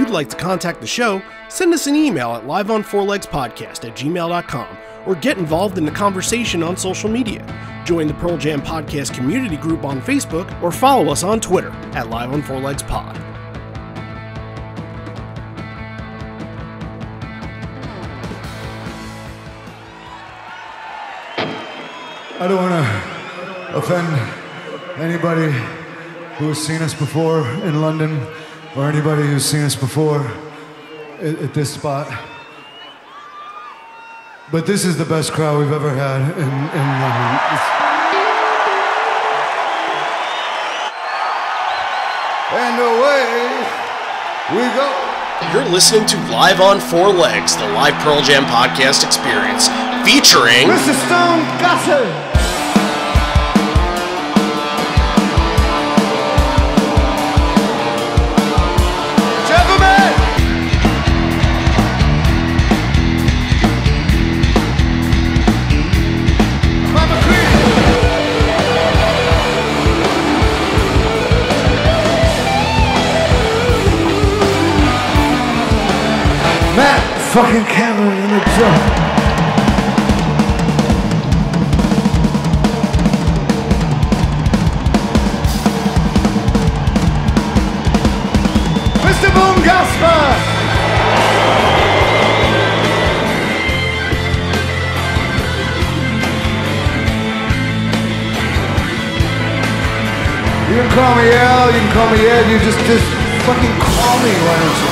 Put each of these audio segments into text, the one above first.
you'd like to contact the show, send us an email at liveonfourlegspodcast@gmail.com or get involved in the conversation on social media. Join the Pearl Jam Podcast community group on Facebook or follow us on Twitter at liveonfourlegspod. I don't want to offend anybody who has seen us before in London or anybody who's seen us before at this spot. But this is the best crowd we've ever had in London. And away we go. You're listening to Live on Four Legs, the live Pearl Jam podcast experience, featuring Mr. Stone Gossard. Gentlemen! Mama Queen! Matt fucking Cameron in the drum. Mr. Boom Gasper! You can call me Al, you can call me Ed, you just fucking call me, why don't you?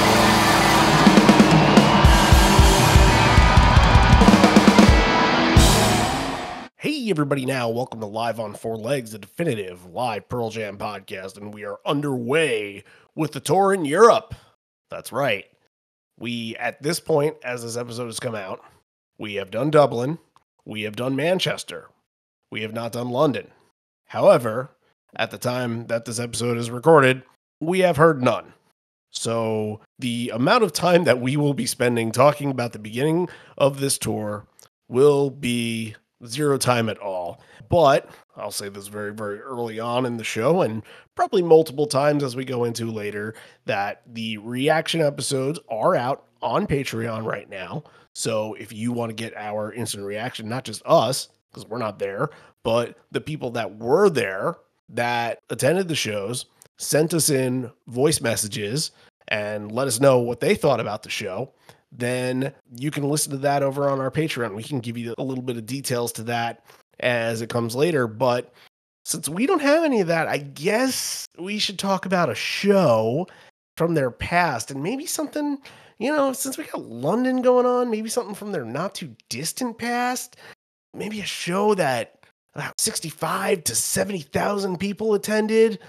Hey everybody now, welcome to Live on Four Legs, the definitive live Pearl Jam podcast, and we are underway with the tour in Europe. That's right. We, at this point, as this episode has come out, we have done Dublin, we have done Manchester, we have not done London. However, at the time that this episode is recorded, we have heard none. So the amount of time that we will be spending talking about the beginning of this tour will be zero time at all. But I'll say this very, very early on in the show, and probably multiple times as we go into later, that the reaction episodes are out on Patreon right now. So if you want to get our instant reaction, not just us, because we're not there, but the people that were there, that attended the shows, sent us in voice messages and let us know what they thought about the show, then you can listen to that over on our Patreon. We can give you a little bit of details to that as it comes later. But since we don't have any of that, I guess we should talk about a show from their past and maybe something, since we got London going on, maybe something from their not too distant past, maybe a show that about 65 to 70,000 people attended.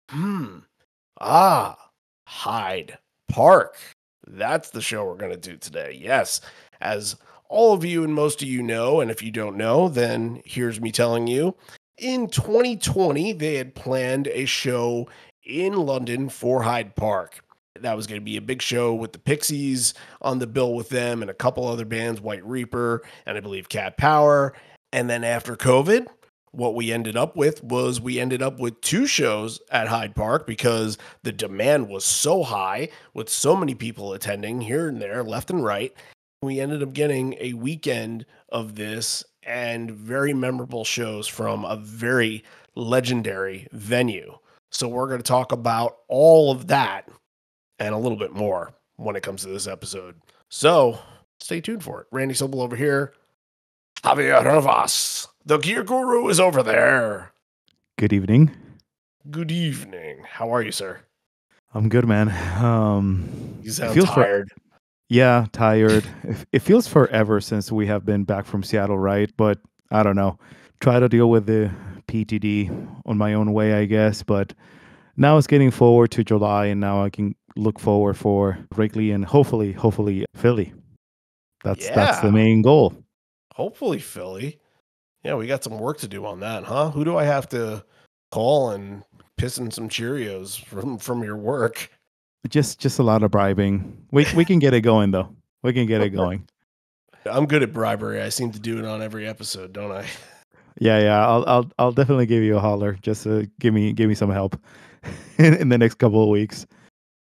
Hyde Park. That's the show we're going to do today. Yes, as all of you and most of you know, and if you don't know, then here's me telling you. In 2020, they had planned a show in London for Hyde Park. That was going to be a big show with the Pixies on the bill with them and a couple other bands, White Reaper and I believe Cat Power. And then after COVID, what we ended up with was two shows at Hyde Park because the demand was so high with so many people attending here and there, left and right. We ended up getting a weekend of this and very memorable shows from a very legendary venue. So we're going to talk about all of that and a little bit more when it comes to this episode. So stay tuned for it. Randy Sobel over here. Javier Ravas, the Gear Guru, is over there. Good evening. Good evening. How are you, sir? I'm good, man. You sound tired. Yeah, tired. It feels forever since we have been back from Seattle, right? But I don't know. Try to deal with the PTD on my own way, I guess. But now it's getting forward to July, and now I can look forward for Wrigley and hopefully Philly. That's the main goal. Hopefully Philly. Yeah, we got some work to do on that, huh? Who do I have to call and piss in some Cheerios from your work? Just a lot of bribing. We can get it going though. We can get it going. I'm good at bribery. I seem to do it on every episode, don't I? Yeah. I'll definitely give you a holler. Just to give me some help in the next couple of weeks.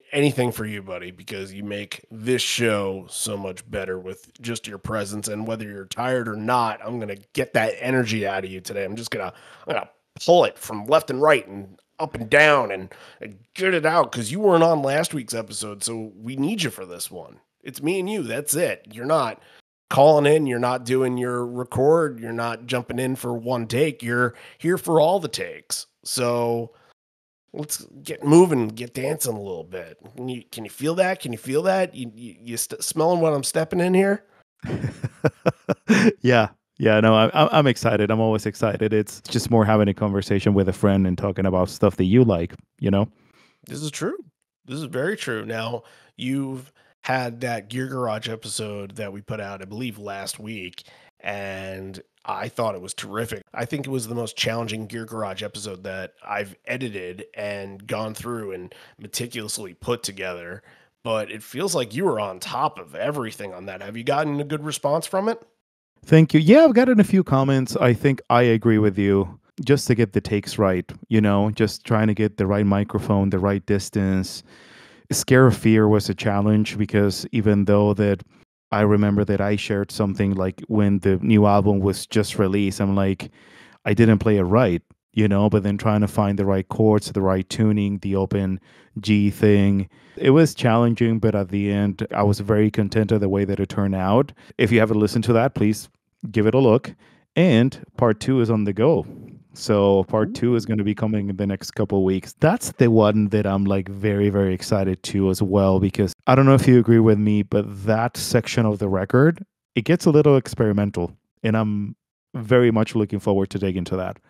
anything for you, buddy, because you make this show so much better with just your presence. And whether you're tired or not, I'm gonna get that energy out of you today. I'm gonna pull it from left and right and up and down and get it out because you weren't on last week's episode, so we need you for this one. It's me and you. That's it. You're not calling in. You're not doing your record. You're not jumping in for one take. You're here for all the takes. So let's get moving, get dancing a little bit. Can you feel that? Can you feel that? Smelling what I'm stepping in here? Yeah. Yeah, no, I'm excited. I'm always excited. It's just more having a conversation with a friend and talking about stuff that you like, you know? This is true. This is very true. Now, you've had that Gear Garage episode that we put out, I believe, last week, and I thought it was terrific. I think it was the most challenging Gear Garage episode that I've edited and gone through and meticulously put together. But it feels like you were on top of everything on that. Have you gotten a good response from it? Thank you. Yeah, I've gotten a few comments. I think I agree with you. Just to get the takes right, you know, just trying to get the right microphone, the right distance. Scare of Fear was a challenge because even though that I remember that I shared something like when the new album was just released, I'm like, I didn't play it right, you know, but then trying to find the right chords, the right tuning, the open G thing. It was challenging, but at the end, I was very content of the way that it turned out. If you haven't listened to that, please give it a look. And part 2 is on the go. So part 2 is going to be coming in the next couple of weeks. That's the one that I'm like very, very excited to as well, because I don't know if you agree with me, but that section of the record, it gets a little experimental, and I'm very much looking forward to dig into that.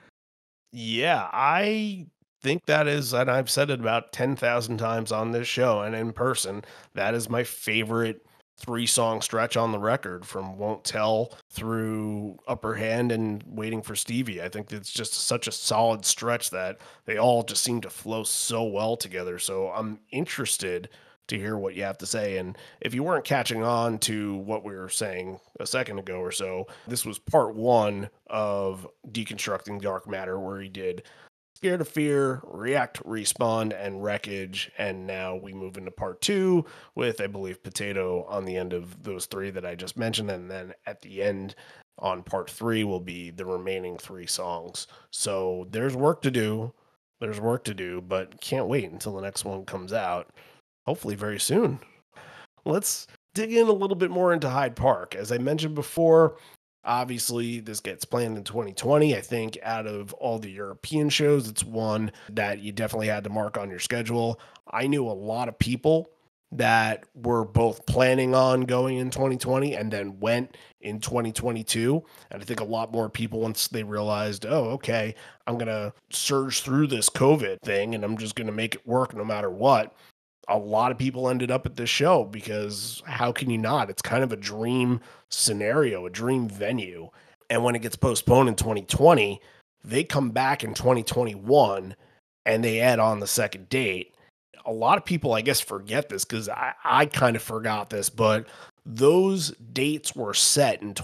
Yeah, I think that is, and I've said it about 10,000 times on this show and in person, that is my favorite 3 song stretch on the record, from Won't Tell through Upper Hand and Waiting for Stevie. I think it's just such a solid stretch that they all just seem to flow so well together. So I'm interested to hear what you have to say. And if you weren't catching on to what we were saying a second ago or so, this was part 1 of Deconstructing Dark Matter, where he did Scared of Fear, React, Respawn, and Wreckage. And now we move into part 2 with, I believe, Potato on the end of those 3 that I just mentioned. And then at the end on part 3 will be the remaining 3 songs. So there's work to do. There's work to do, but can't wait until the next one comes out. Hopefully very soon. Let's dig in a little bit more into Hyde Park. As I mentioned before, obviously this gets planned in 2020. I think out of all the European shows, it's one that you definitely had to mark on your schedule. I knew a lot of people that were both planning on going in 2020 and then went in 2022. And I think a lot more people, once they realized, oh, okay, I'm going to surge through this COVID thing and I'm just going to make it work no matter what. A lot of people ended up at this show because how can you not? It's kind of a dream scenario, a dream venue. And when it gets postponed in 2020, they come back in 2021 and they add on the second date. A lot of people, I guess, forget this because I kind of forgot this, but those dates were set in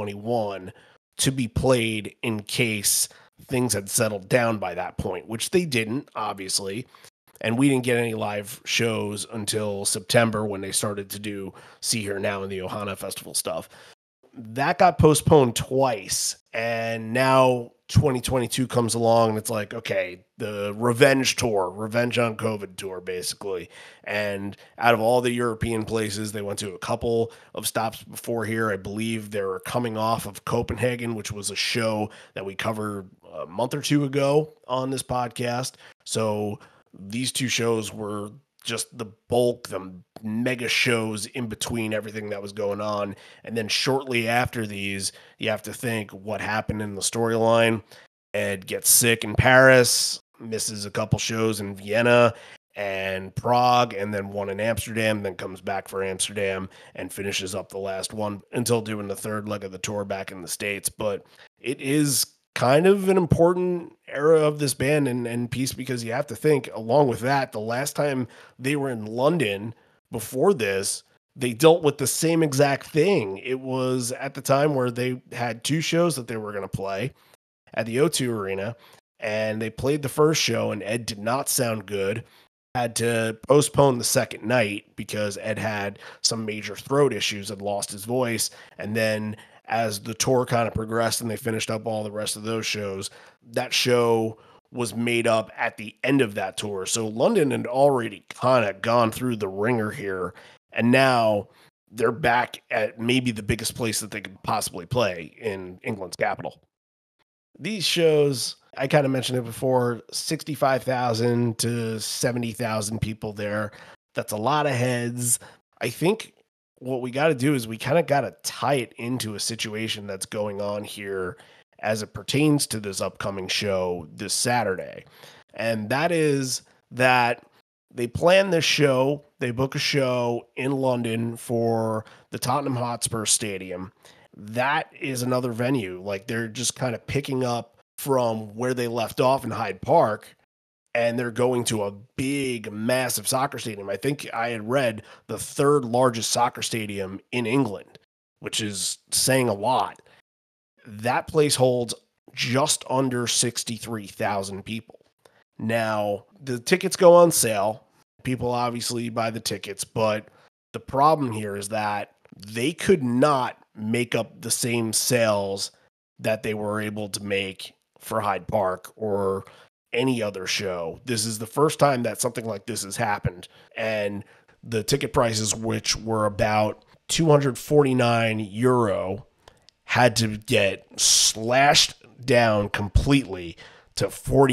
2021 to be played in case things had settled down by that point, which they didn't, obviously. And we didn't get any live shows until September when they started to do See Here Now and the Ohana Festival stuff. That got postponed twice. And now 2022 comes along and it's like, okay, the revenge tour, revenge on COVID tour, basically. And out of all the European places, they went to a couple of stops before here. I believe they were coming off of Copenhagen, which was a show that we covered a month or 2 ago on this podcast. So these 2 shows were just the bulk, the mega shows in between everything that was going on. And then shortly after these, you have to think what happened in the storyline. Ed gets sick in Paris, misses a couple shows in Vienna and Prague, and then one in Amsterdam, then comes back for Amsterdam and finishes up the last one until doing the third leg of the tour back in the States. But it is kind of an important era of this band and piece, because you have to think, along with that, the last time they were in London before this, they dealt with the same exact thing. It was at the time where they had 2 shows that they were going to play at the O2 Arena, and they played the first show and Ed did not sound good. had to postpone the second night because Ed had some major throat issues and lost his voice. And then as the tour kind of progressed and they finished up all the rest of those shows, that show was made up at the end of that tour. So London had already kind of gone through the ringer here. And now they're back at maybe the biggest place that they could possibly play in England's capital. These shows, I kind of mentioned it before, 65,000 to 70,000 people there. That's a lot of heads. I think what we got to do is we kind of got to tie it into a situation that's going on here as it pertains to this upcoming show this Saturday. And that is that they plan this show, they book a show in London for the Tottenham Hotspur Stadium. That is another venue. Like, they're just kind of picking up from where they left off in Hyde Park, and they're going to a big, massive soccer stadium. I think I had read the third largest soccer stadium in England, which is saying a lot. That place holds just under 63,000 people. Now, the tickets go on sale. People obviously buy the tickets, but the problem here is that they could not make up the same sales that they were able to make for Hyde Park or any other show. This is the first time that something like this has happened. And the ticket prices, which were about €249, had to get slashed down completely to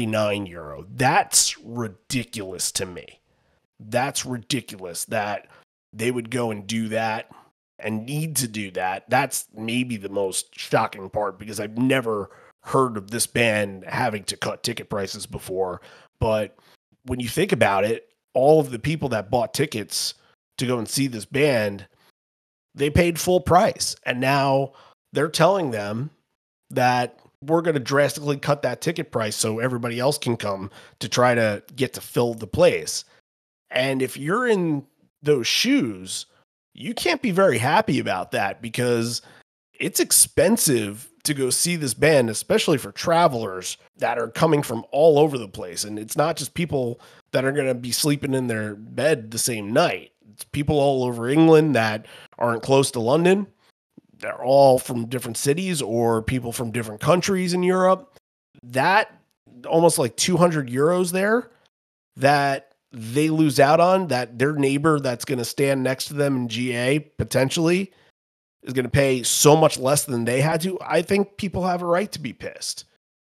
€49. That's ridiculous to me. That's ridiculous that they would go and do that and need to do that. That's maybe the most shocking part, because I've never heard of this band having to cut ticket prices before. But when you think about it, all of the people that bought tickets to go and see this band, they paid full price. And now they're telling them that we're going to drastically cut that ticket price so everybody else can come to try to get to fill the place. And if you're in those shoes, you can't be very happy about that, because it's expensive to go see this band, especially for travelers that are coming from all over the place. And it's not just people that are going to be sleeping in their bed the same night. It's people all over England that aren't close to London. They're all from different cities or people from different countries in Europe. That almost like €200 there that they lose out on, that their neighbor that's going to stand next to them in GA potentially is going to pay so much less than they had to. I think people have a right to be pissed.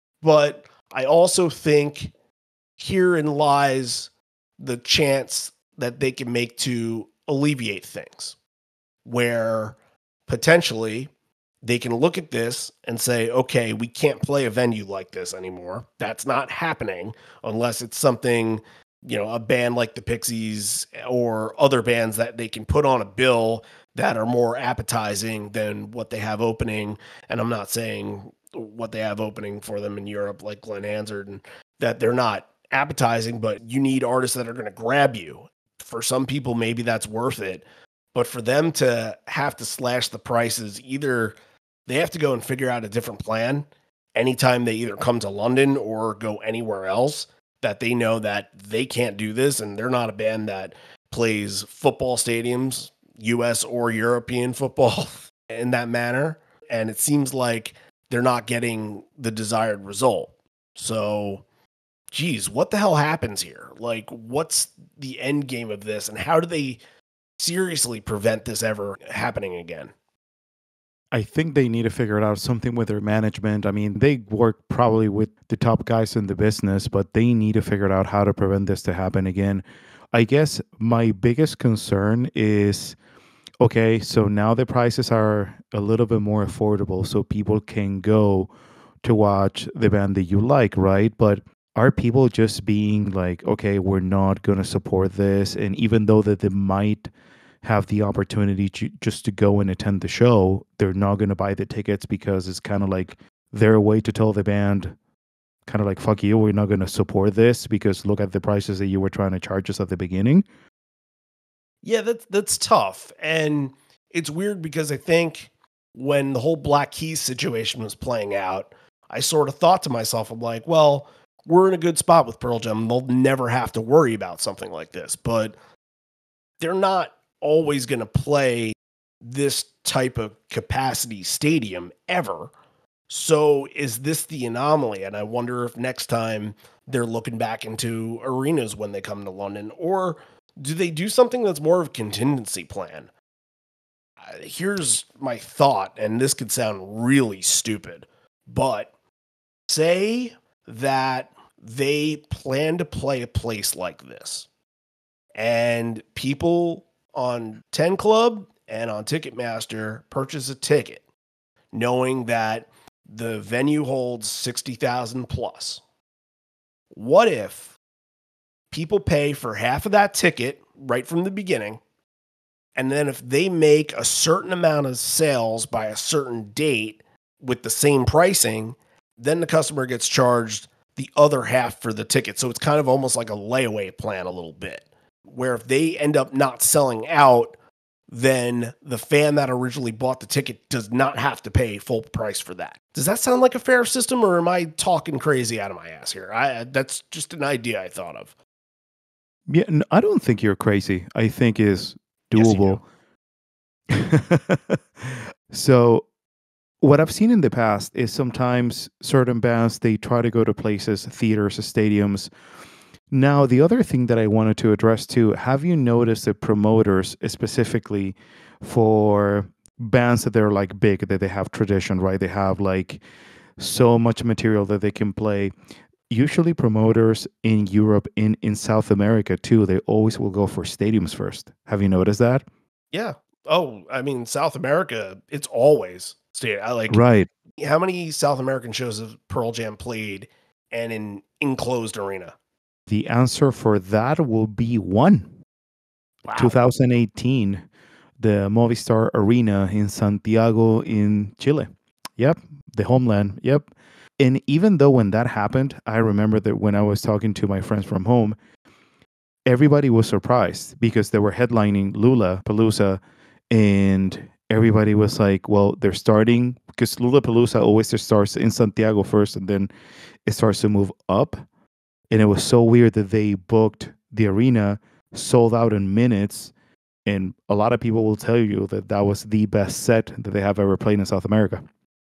But I also think herein lies the chance that they can make to alleviate things, where potentially they can look at this and say, okay, we can't play a venue like this anymore. That's not happening unless it's something, a band like the Pixies or other bands that they can put on a bill that are more appetizing than what they have opening. And I'm not saying what they have opening for them in Europe, like Glenn Hansard, and that they're not appetizing, but you need artists that are going to grab you. For some people, maybe that's worth it. But for them to have to slash the prices, either they have to go and figure out a different plan anytime they either come to London or go anywhere else, that they know that they can't do this, and they're not a band that plays football stadiums, US or European football, in that manner. And it seems like they're not getting the desired result. So, geez, what the hell happens here? Like, what's the end game of this, and how do they seriously prevent this ever happening again? I think they need to figure out something with their management. I mean, they work probably with the top guys in the business, but they need to figure out how to prevent this to happen again. I guess my biggest concern is, okay, so now the prices are a little bit more affordable so people can go to watch the band that you like, right? But are people just being like, okay, we're not going to support this? And even though that they might have the opportunity just to go and attend the show, they're not going to buy the tickets because it's kind of like their way to tell the band, kind of like, fuck you, we're not going to support this because look at the prices that you were trying to charge us at the beginning. Yeah, that's tough. And it's weird because I think when the whole Black Keys situation was playing out, I sort of thought to myself, I'm like, well, we're in a good spot with Pearl Jam. They'll never have to worry about something like this, but they're not always going to play this type of capacity stadium ever. So is this the anomaly? And I wonder if next time they're looking back into arenas when they come to London, or do they do something that's more of a contingency plan? Here's my thought, and this could sound really stupid, but say that they plan to play a place like this, and people on 10 Club and on Ticketmaster purchase a ticket knowing that the venue holds 60,000 plus. What if people pay for half of that ticket right from the beginning, and then if they make a certain amount of sales by a certain date with the same pricing, then the customer gets charged the other half for the ticket. So it's kind of almost like a layaway plan a little bit, where if they end up not selling out, then the fan that originally bought the ticket does not have to pay full price for that. Does that sound like a fair system, or am I talking crazy out of my ass here? That's just an idea I thought of. Yeah, I don't think you're crazy. I think it's Yes, doable. So what I've seen in the past is sometimes certain bands, they try to go to places, theaters, stadiums. Now, the other thing that I wanted to address too, have you noticed that promoters, specifically for bands that they're like big, that they have tradition, right? They have like so much material that they can play. Usually promoters in Europe, in South America too, they always will go for stadiums first. Have you noticed that? Yeah. Oh, I mean, South America, it's always stayed. I like, Right. how many South American shows have Pearl Jam played and in enclosed arena? The answer for that will be one. Wow. 2018, the Movistar Arena in Santiago in Chile. Yep, the homeland. Yep. And even though when that happened, I remember that when I was talking to my friends from home, everybody was surprised because they were headlining Lula Palooza, and everybody was like, well, they're starting because Lula Palooza always just starts in Santiago first and then it starts to move up. And it was so weird that they booked the arena, sold out in minutes. And a lot of people will tell you that that was the best set that they have ever played in South America.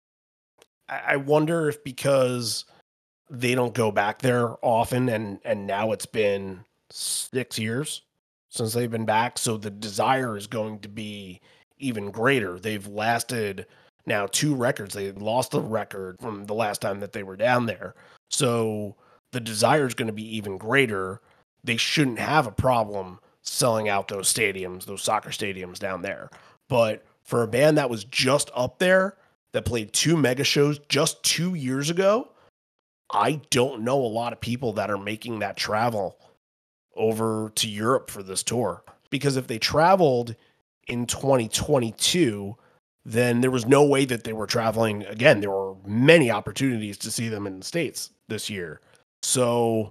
I wonder if because they don't go back there often, and now it's been 6 years since they've been back, so the desire is going to be even greater. They've lasted now 2 records. They lost the record from the last time that they were down there. So the desire is going to be even greater. They shouldn't have a problem selling out those stadiums, those soccer stadiums down there. But for a band that was just up there, that played 2 mega shows just 2 years ago, I don't know a lot of people that are making that travel over to Europe for this tour. Because if they traveled in 2022, then there was no way that they were traveling again. There were many opportunities to see them in the States this year. So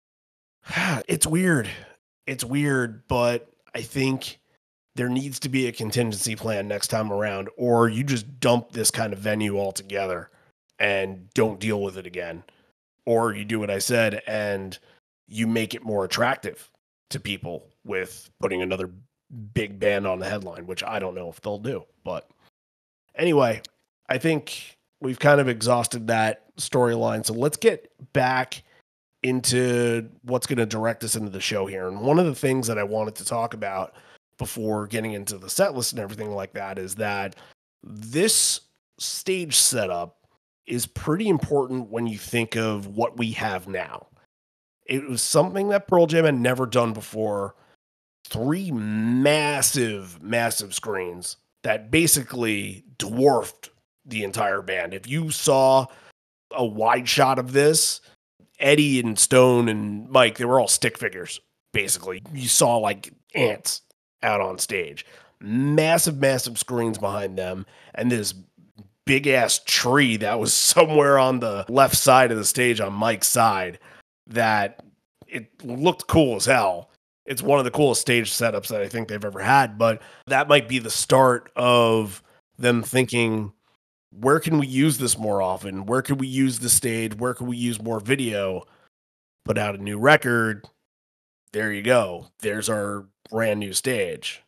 it's weird. It's weird, but I think there needs to be a contingency plan next time around, or you just dump this kind of venue altogether and don't deal with it again. Or you do what I said and you make it more attractive to people with putting another big band on the headline, which I don't know if they'll do. But anyway, I think we've kind of exhausted that storyline. So let's get back into what's going to direct us into the show here. And one of the things that I wanted to talk about before getting into the set list and everything like that is that this stage setup is pretty important when you think of what we have now. It was something that Pearl Jam had never done before. 3 massive, massive screens that basically dwarfed the entire band. If you saw a wide shot of this, Eddie and Stone and Mike, they were all stick figures, basically. You saw like ants out on stage. Massive, massive screens behind them, and this big ass tree that was somewhere on the left side of the stage on Mike's side that it looked cool as hell. It's one of the coolest stage setups that I think they've ever had, but that might be the start of them thinking, where can we use this more often? Where can we use the stage? Where can we use more video? put out a new record. There you go. There's our brand new stage.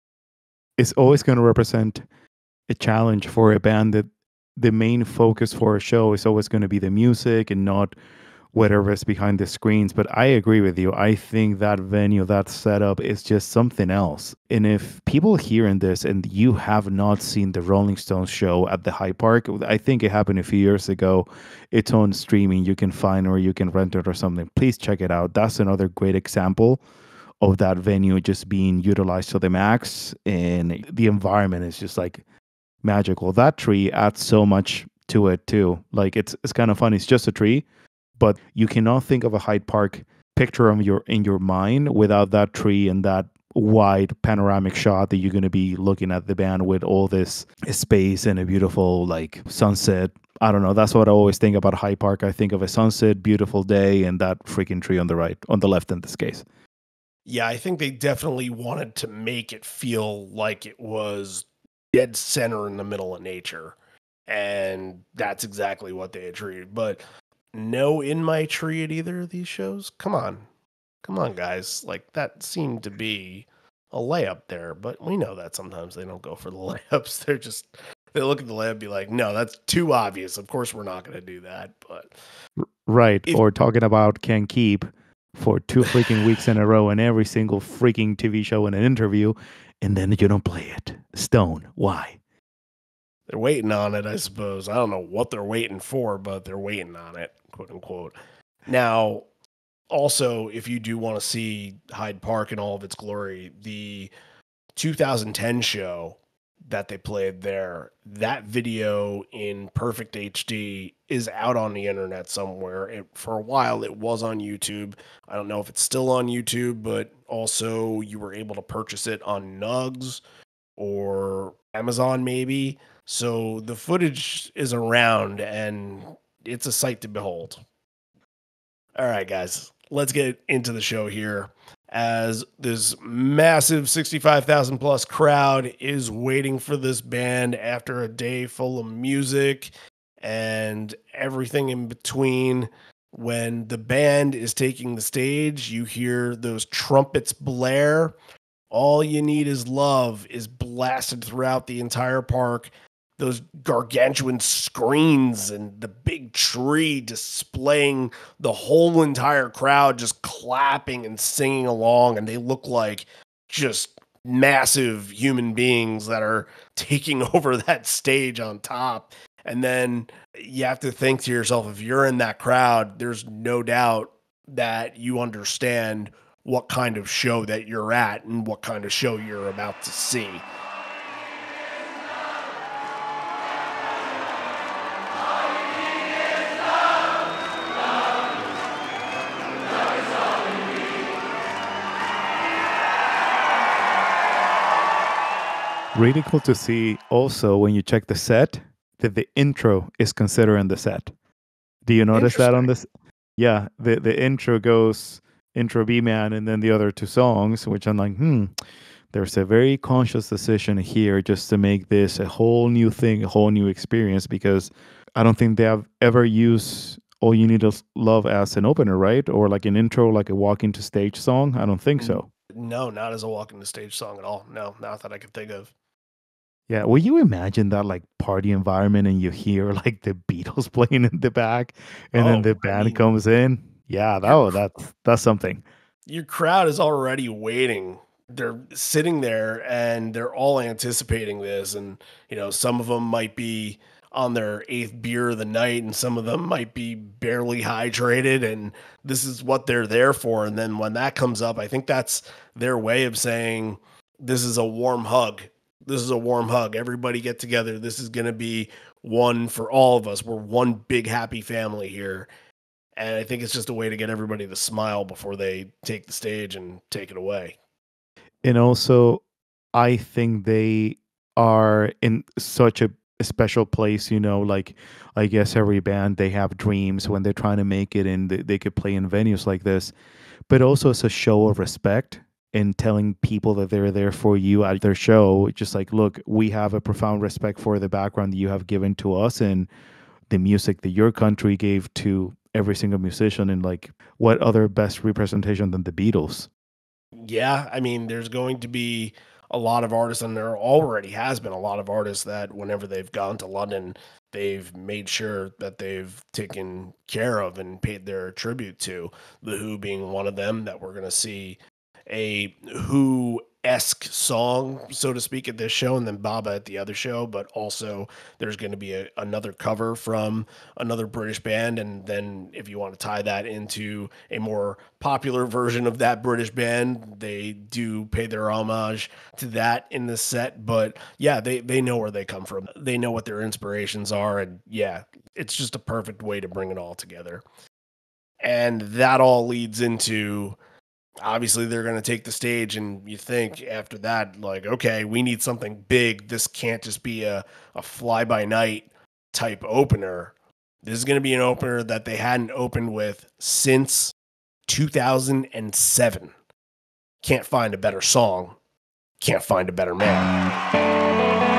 It's always going to represent a challenge for a band that the main focus for a show is always going to be the music and not whatever is behind the screens. But I agree with you. I think that venue, that setup is just something else. And if people hearing this and you have not seen the Rolling Stones show at the Hyde Park, I think it happened a few years ago. It's on streaming. You can find or you can rent it or something. Please check it out. That's another great example of that venue just being utilized to the max. And the environment is just like magical. That tree adds so much to it too. Like it's kind of fun. It's just a tree, but you cannot think of a Hyde Park picture in your mind without that tree and that wide panoramic shot that you're going to be looking at the band with all this space and a beautiful like sunset. I don't know. That's what I always think about Hyde Park. I think of a sunset, beautiful day, and that freaking tree on the left in this case. Yeah, I think they definitely wanted to make it feel like it was dead center in the middle of nature. And that's exactly what they achieved. But no in my tree at either of these shows. Come on, guys. Like that seemed to be a layup there, but we know that sometimes they don't go for the layups. They look at the layup and be like, no, that's too obvious. Of course we're not going to do that. But right. Or talking about Can Keep for 2 freaking weeks in a row in every single freaking TV show and an interview, and then you don't play it. Stone. Why? They're waiting on it, I suppose. I don't know what they're waiting for, but they're waiting on it, quote unquote. Now, also, if you do want to see Hyde Park in all of its glory, the 2010 show that they played there, that video in perfect HD is out on the internet somewhere. For a while, it was on YouTube. I don't know if it's still on YouTube, but also you were able to purchase it on Nugs or Amazon maybe. So the footage is around and it's a sight to behold. All right, guys, let's get into the show here as this massive 65,000 plus crowd is waiting for this band after a day full of music and everything in between. When the band is taking the stage, you hear those trumpets blare. All You Need Is Love is blasted throughout the entire park. Those gargantuan screens and the big tree displaying the whole entire crowd just clapping and singing along. And they look like just massive human beings that are taking over that stage on top. And then you have to think to yourself, if you're in that crowd, there's no doubt that you understand what kind of show that you're at and what kind of show you're about to see. Really cool to see also when you check the set that the intro is considered in the set. Do you notice that on this? Yeah, the intro goes intro B-Man and then the other two songs, which I'm like, there's a very conscious decision here just to make this a whole new thing, a whole new experience, because I don't think they have ever used All You Need Is Love as an opener, right? Or like an intro, like a walk into stage song. I don't think so. No, not as a walk into stage song at all. No, not that I could think of. Yeah, will you imagine that like party environment and you hear like the Beatles playing in the back and then the band comes in? Yeah, that's something. Your crowd is already waiting. They're sitting there and they're all anticipating this. And, some of them might be on their 8th beer of the night and some of them might be barely hydrated. And this is what they're there for. And then when that comes up, I think that's their way of saying, this is a warm hug. This is a warm hug. Everybody get together. This is going to be one for all of us. We're one big happy family here. And I think it's just a way to get everybody to smile before they take the stage and take it away. And also, I think they are in such a special place, like I guess every band, they have dreams when they're trying to make it and they could play in venues like this. But also it's a show of respect and telling people that they're there for you at their show. Just like, look, we have a profound respect for the background that you have given to us and the music that your country gave to every single musician, and like what other best representation than the Beatles? Yeah, I mean, there's going to be a lot of artists, and there already has been a lot of artists that whenever they've gone to London, they've made sure that they've taken care of and paid their tribute to. The Who being one of them, that we're going to see a Who-esque song, so to speak, at this show, and then Baba at the other show. But also, there's going to be another cover from another British band, and then if you want to tie that into a more popular version of that British band, they do pay their homage to that in this set. But yeah, they know where they come from. They know what their inspirations are, and yeah, it's just a perfect way to bring it all together. And that all leads into, obviously they're going to take the stage, and you think after that, like, okay, we need something big. This can't just be a fly by night type opener. This is going to be an opener that they hadn't opened with since 2007. Can't find a better song. Can't find a better man.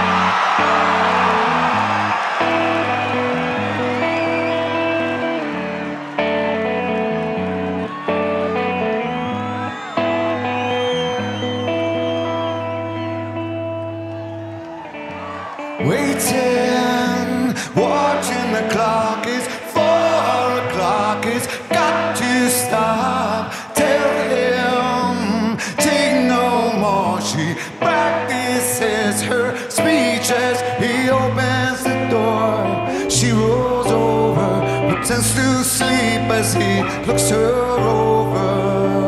Waiting, watching the clock, it's 4 o'clock, it's got to stop. Tell him, take no more. She practices her speech as he opens the door. She rolls over, pretends to sleep as he looks her over.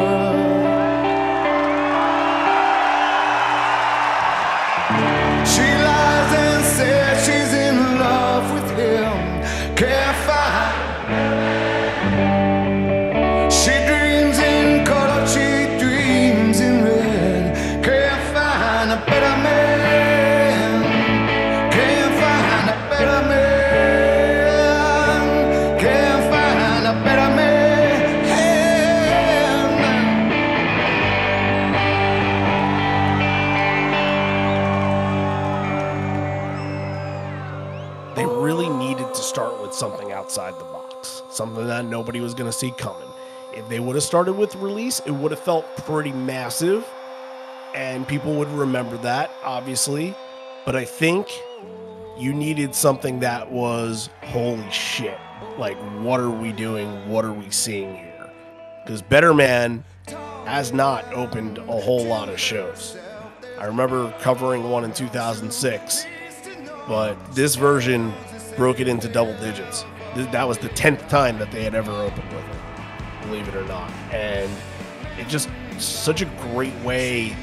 Something outside the box, something that nobody was going to see coming. If they would have started with Release, it would have felt pretty massive, and people would remember that, obviously. But I think you needed something that was, holy shit, like, what are we doing? What are we seeing here? Because Better Man has not opened a whole lot of shows. I remember covering one in 2006, but this version broke it into double digits. That was the 10th time that they had ever opened with it, believe it or not. And it just such a great way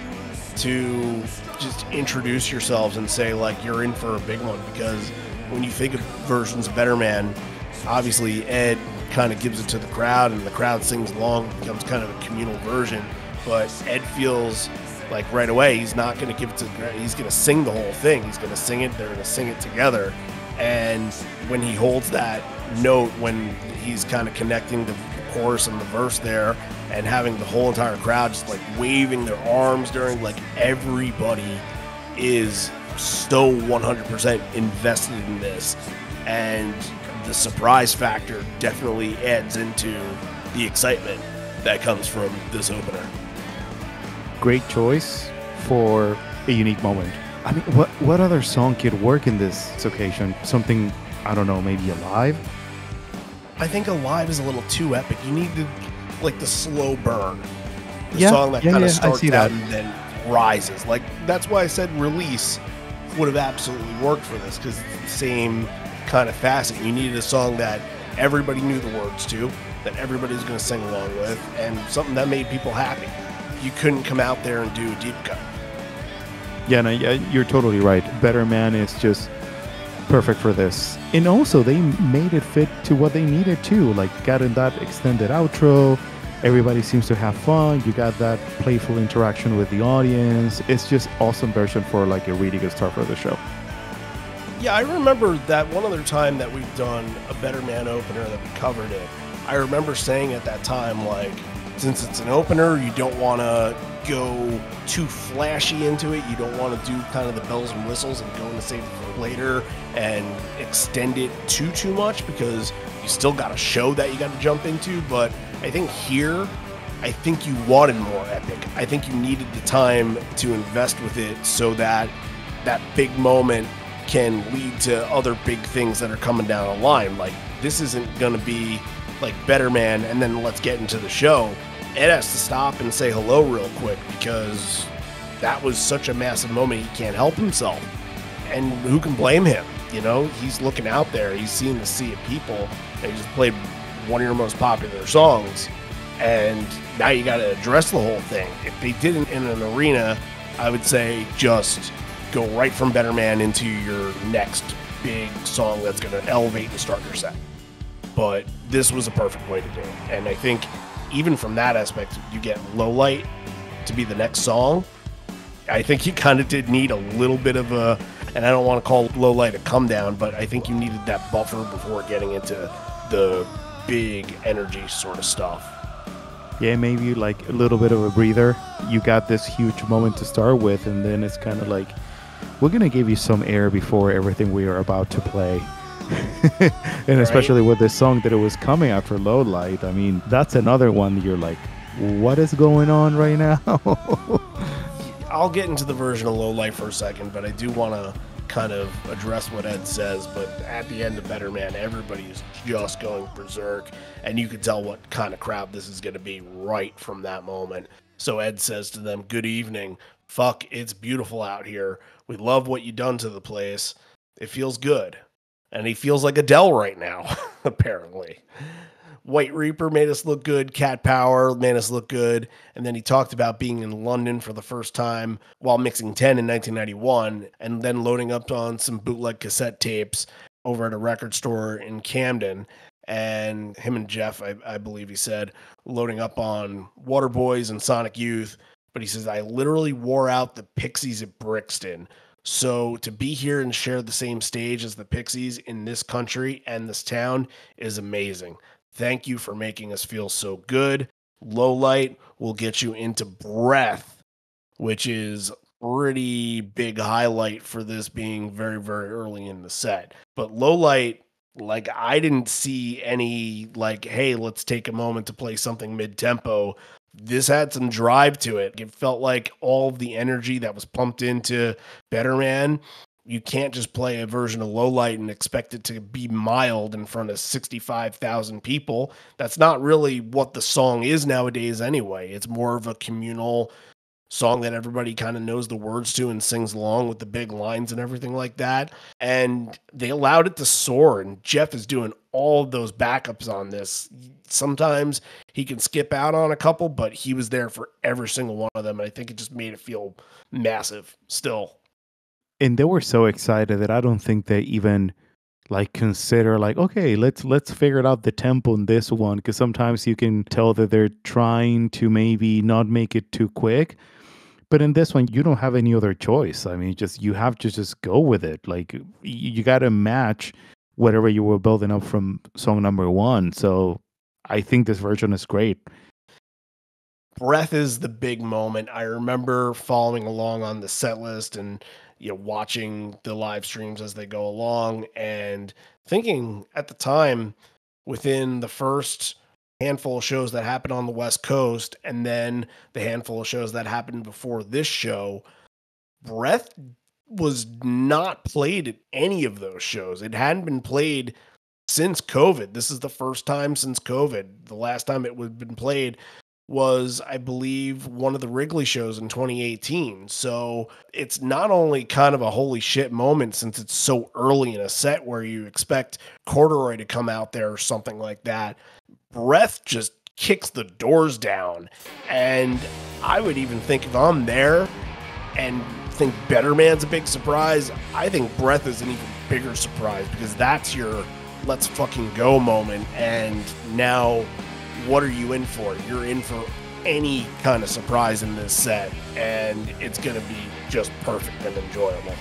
to just introduce yourselves and say, like, you're in for a big one. Because when you think of versions of Better Man, obviously Ed kind of gives it to the crowd and the crowd sings along. It becomes kind of a communal version. But Ed feels like right away he's not going to give it to the crowd. He's going to sing the whole thing. He's going to sing it. They're going to sing it together. And when he holds that note, when he's kind of connecting the chorus and the verse there, and having the whole entire crowd just like waving their arms during, like, everybody is so 100% invested in this, and the surprise factor definitely adds into the excitement that comes from this opener. Great choice for a unique moment. I mean, what other song could work in this occasion? Something, I don't know, maybe Alive? I think Alive is a little too epic. You need the slow burn. The song that kind of starts out and then rises. Like, that's why I said Release would have absolutely worked for this, because it's the same kind of facet. You needed a song that everybody knew the words to, that everybody was going to sing along with, and something that made people happy. You couldn't come out there and do a deep cut. Yeah, no, you're totally right. Better Man is just perfect for this. And also, they made it fit to what they needed to. Like, got in that extended outro. Everybody seems to have fun. You got that playful interaction with the audience. It's just awesome version for, like, a really good start for the show. Yeah, I remember that one other time that we've done a Better Man opener that we covered it. I remember saying at that time, like, since it's an opener, you don't want to go too flashy into it. You don't want to do kind of the bells and whistles and go into save it for later and extend it too much, because You still got a show that you got to jump into, but I think here, I think you wanted more epic. I think you needed the time to invest with it so that that big moment can lead to other big things that are coming down the line. Like, this isn't going to be like Better Man and then let's get into the show. Ed has to stop and say hello real quick because that was such a massive moment. He can't help himself. And who can blame him? You know, he's looking out there. He's seeing the sea of people. And he just played one of your most popular songs. And now you got to address the whole thing. If they did it in an arena, I would say just go right from Better Man into your next big song that's going to elevate and start your set. But this was a perfect way to do it. And I think even from that aspect, you get Low Light to be the next song. I think you kind of did need a little bit of a, and I don't want to call Low Light a come down, but I think you needed that buffer before getting into the big energy sort of stuff. Yeah, maybe like a little bit of a breather. You got this huge moment to start with, and then it's kind of like, we're going to give you some air before everything we are about to play. And especially with this song that it was coming after Low Light. I mean, that's another one that you're like, what is going on right now? I'll get into the version of Low Light for a second, but I do want to kind of address what Ed says. But at the end of Better Man, everybody is just going berserk, and you can tell what kind of crowd this is going to be right from that moment. So Ed says to them, "Good evening. Fuck, it's beautiful out here. We love what you done to the place. It feels good." And he feels like Adele right now, apparently. White Reaper made us look good. Cat Power made us look good. And then he talked about being in London for the first time while mixing 10 in 1991 and then loading up on some bootleg cassette tapes over at a record store in Camden. And him and Jeff, I believe he said, loading up on Waterboys and Sonic Youth. But he says, "I literally wore out the Pixies at Brixton. So to be here and share the same stage as the Pixies in this country and this town is amazing. Thank you for making us feel so good. Low Light will get you into Breath," which is pretty big highlight for this being very, very early in the set. But Low Light, like, I didn't see any, like, hey, let's take a moment to play something mid-tempo. This had some drive to it. It felt like all of the energy that was pumped into Better Man. You can't just play a version of Low Light and expect it to be mild in front of 65,000 people. That's not really what the song is nowadays anyway. It's more of a communal song that everybody kind of knows the words to and sings along with the big lines and everything like that. And they allowed it to soar, and Jeff is doing all of those backups on this. Sometimes he can skip out on a couple, but he was there for every single one of them. And I think it just made it feel massive still. And they were so excited that I don't think they even like consider like, okay, let's figure out the tempo in this one, because sometimes you can tell that they're trying to maybe not make it too quick. But in this one, you don't have any other choice. I mean, you have to just go with it. Like, you got to match whatever you were building up from song number one. So I think this version is great. Breath is the big moment. I remember following along on the set list and, you know, watching the live streams as they go along and thinking at the time, within the first handful of shows that happened on the West Coast and then the handful of shows that happened before this show, Breath was not played at any of those shows. It hadn't been played since COVID. This is the first time since COVID. The last time it had been played was, I believe, one of the Wrigley shows in 2018. So it's not only kind of a holy shit moment since it's so early in a set where you expect Corduroy to come out there or something like that. Breath just kicks the doors down. And I would even think if I'm there and think Better Man's a big surprise, I think Breath is an even bigger surprise, because that's your let's fucking go moment. And now, what are you in for? You're in for any kind of surprise in this set, and it's going to be just perfect and enjoyable.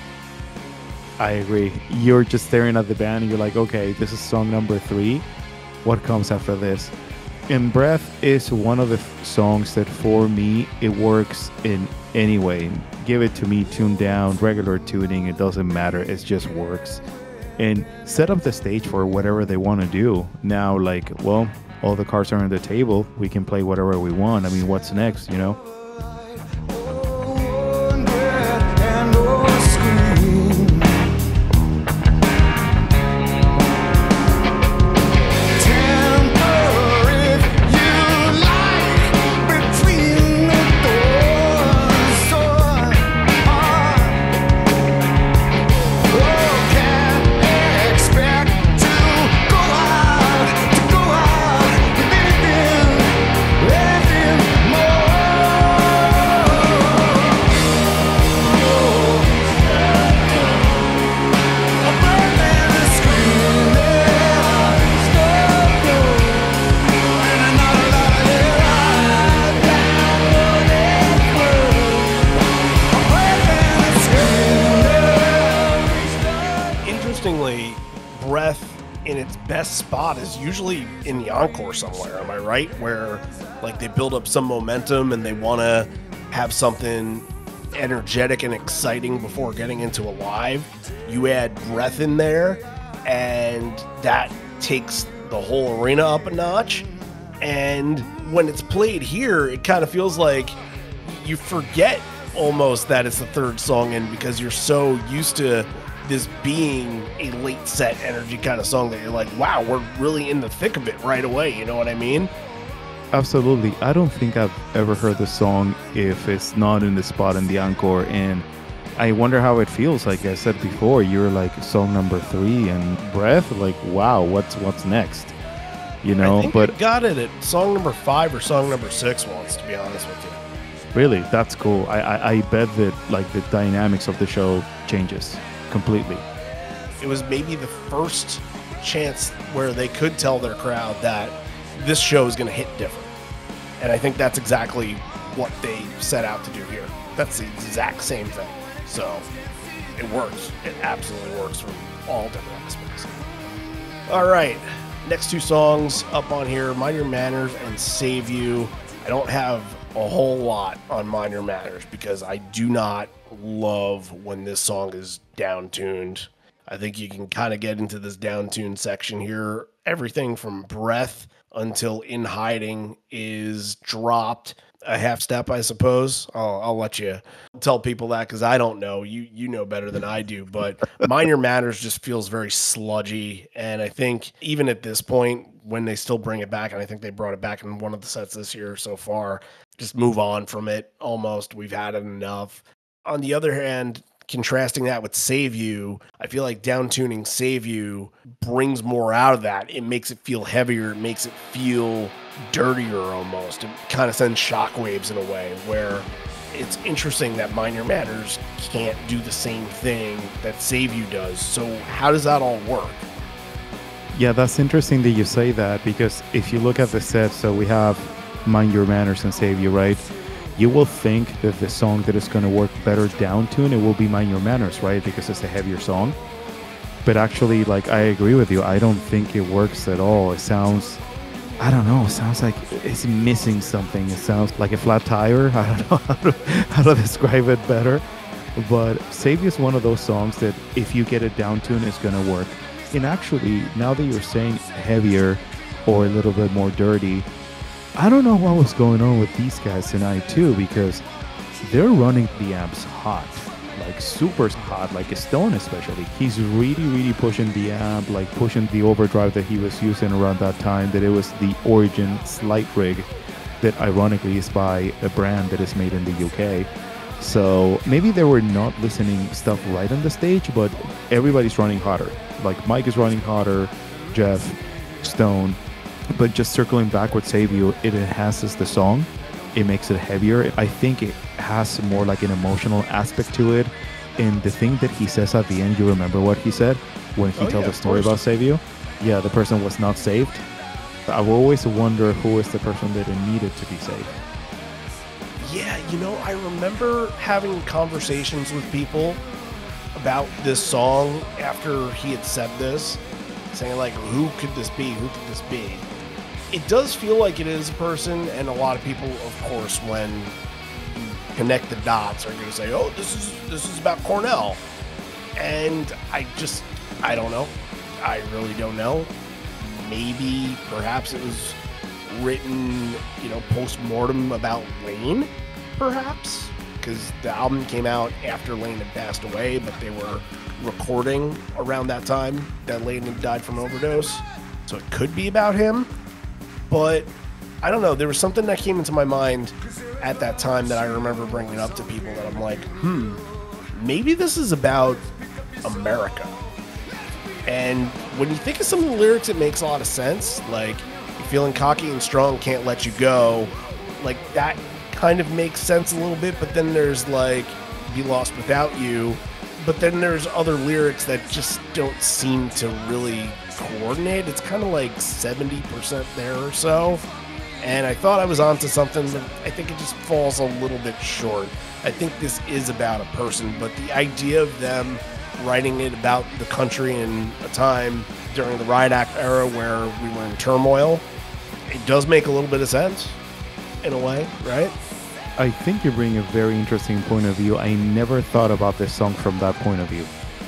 I agree. You're just staring at the band and you're like, okay, this is song number 3. What comes after this? And Breath is one of the songs that for me, it works in any way. Give it to me tuned down, regular tuning, it doesn't matter. It just works. and set up the stage for whatever they want to do. Now, like, well, all the cards are on the table. We can play whatever we want. I mean, what's next, you know? Interestingly, Breath in its best spot is usually in the encore somewhere. Am I right? Where like they build up some momentum and they want to have something energetic and exciting before getting into a live. You add Breath in there, and that takes the whole arena up a notch. And when it's played here, it kind of feels like you forget almost that it's the third song in, because you're so used to this being a late set energy kind of song that you're like, wow, we're really in the thick of it right away. You know what I mean? Absolutely. I don't think I've ever heard the song if it's not in the spot in the encore, and I wonder how it feels. Like I said before, you're like song number 3 and Breath, like, wow, what's next? You know, I think I got it at song number 5 or song number 6 once, to be honest with you. Really? That's cool. I bet that like the dynamics of the show changes completely. It was maybe the first chance where they could tell their crowd that this show is going to hit different. And I think that's exactly what they set out to do here. That's the exact same thing. So it works. It absolutely works from all different aspects. All right. Next 2 songs up on here, Mind Your Manners and Save You. I don't have a whole lot on Mind Your Manners because I do not love when this song is down-tuned. I think you can kind of get into this down-tuned section here. Everything from Breath until In Hiding is dropped a half step, I suppose. I'll let you tell people that because I don't know. You know better than I do, but Mind Your Manners just feels very sludgy. And I think even at this point, when they still bring it back, and I think they brought it back in one of the sets this year so far, just move on from it almost. We've had it enough. On the other hand, contrasting that with Save You, I feel like down-tuning Save You brings more out of that. It makes it feel heavier. It makes it feel dirtier almost. It kind of sends shockwaves in a way where it's interesting that Mind Your Manners can't do the same thing that Save You does. So how does that all work? Yeah, that's interesting that you say that, because if you look at the set, so we have Mind Your Manners and Save You, right? You will think that the song that is going to work better down tune, it will be Mind Your Manners, right? Because it's a heavier song. But actually, like, I agree with you. I don't think it works at all. It sounds, I don't know, it sounds like it's missing something. It sounds like a flat tire. I don't know how to describe it better. But Save You is one of those songs that if you get it down tune, it's going to work. And actually, now that you're saying heavier or a little bit more dirty, I don't know what was going on with these guys tonight too, because they're running the amps hot, like super hot, like Stone especially. He's really pushing the amp, like pushing the overdrive that he was using around that time, that it was the Origin Slight Rig that ironically is by a brand that is made in the UK. So maybe they were not listening stuff right on the stage, but everybody's running hotter. Like Mike is running hotter, Jeff, Stone. But just circling back with Save You, it enhances the song. It makes it heavier. I think it has more like an emotional aspect to it. And the thing that he says at the end, you remember what he said when he tells the story about Save You? Yeah, the person was not saved. I've always wondered who is the person that needed to be saved. Yeah, you know, I remember having conversations with people about this song after he had said this, saying like, who could this be? Who could this be? It does feel like it is a person, and a lot of people, of course, when you connect the dots, are going to say, oh, this is about Cornell. And I just I don't know. I really don't know. Maybe, perhaps it was written, post-mortem about Lane, perhaps? Because the album came out after Lane had passed away, but they were recording around that time that Lane had died from overdose. So it could be about him. But I don't know. There was something that came into my mind at that time that I remember bringing up to people that I'm like, maybe this is about America. And when you think of some of the lyrics, it makes a lot of sense. Like, you're feeling cocky and strong, can't let you go. Like, that kind of makes sense a little bit. But then there's, like, be lost without you. But then there's other lyrics that just don't seem to really coordinate. It's kind of like 70% there or so. And I thought I was onto something, but I think it just falls a little bit short. I think this is about a person, but the idea of them writing it about the country in a time during the Riot Act era where we were in turmoil, it does make a little bit of sense, in a way, right? I think you bring a very interesting point of view. I never thought about this song from that point of view.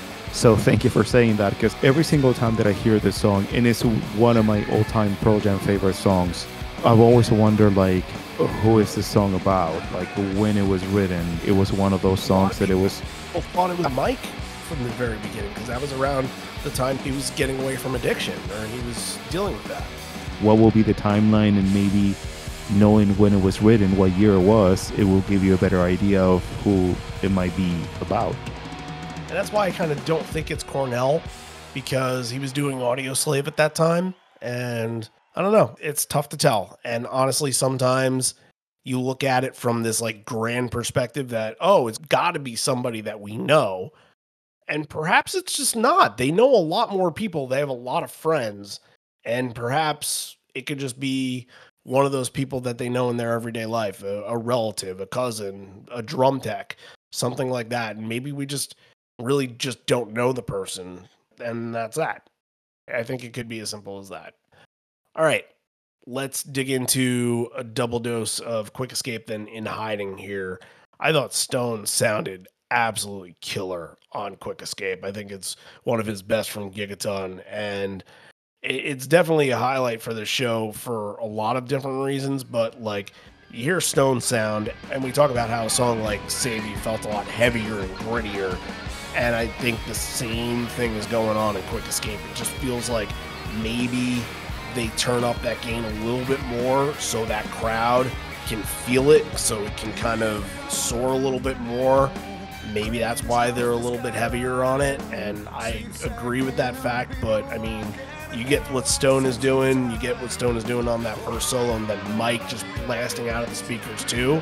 So thank you for saying that, because every single time that I hear this song, and it's one of my all-time Pearl Jam favorite songs, I've always wondered, like, who is this song about? Like, when it was written, it was one of those songs that it was... I thought it was Mike from the very beginning, because that was around the time he was getting away from addiction, or he was dealing with that. What will be the timeline, and maybe knowing when it was written, what year it was, it will give you a better idea of who it might be about. And that's why I kind of don't think it's Cornell, because he was doing Audio Slave at that time, and I don't know, it's tough to tell. And honestly, sometimes you look at it from this like grand perspective that, oh, it's got to be somebody that we know. And perhaps it's just not. They know a lot more people. They have a lot of friends. And perhaps it could just be one of those people that they know in their everyday life, a relative, a cousin, a drum tech, something like that. And maybe we just really just don't know the person. And that's that. I think it could be as simple as that. All right, let's dig into a double dose of Quick Escape then In Hiding here. I thought Stone sounded absolutely killer on Quick Escape. I think it's one of his best from Gigaton, and it's definitely a highlight for the show for a lot of different reasons, but like, you hear Stone sound, and we talk about how a song like Save You felt a lot heavier and grittier, and I think the same thing is going on in Quick Escape. It just feels like maybe they turn up that gain a little bit more so that crowd can feel it, so it can kind of soar a little bit more. Maybe that's why they're a little bit heavier on it, and I agree with that fact. But I mean, you get what Stone is doing, you get what Stone is doing on that first solo, and then Mike just blasting out of the speakers too.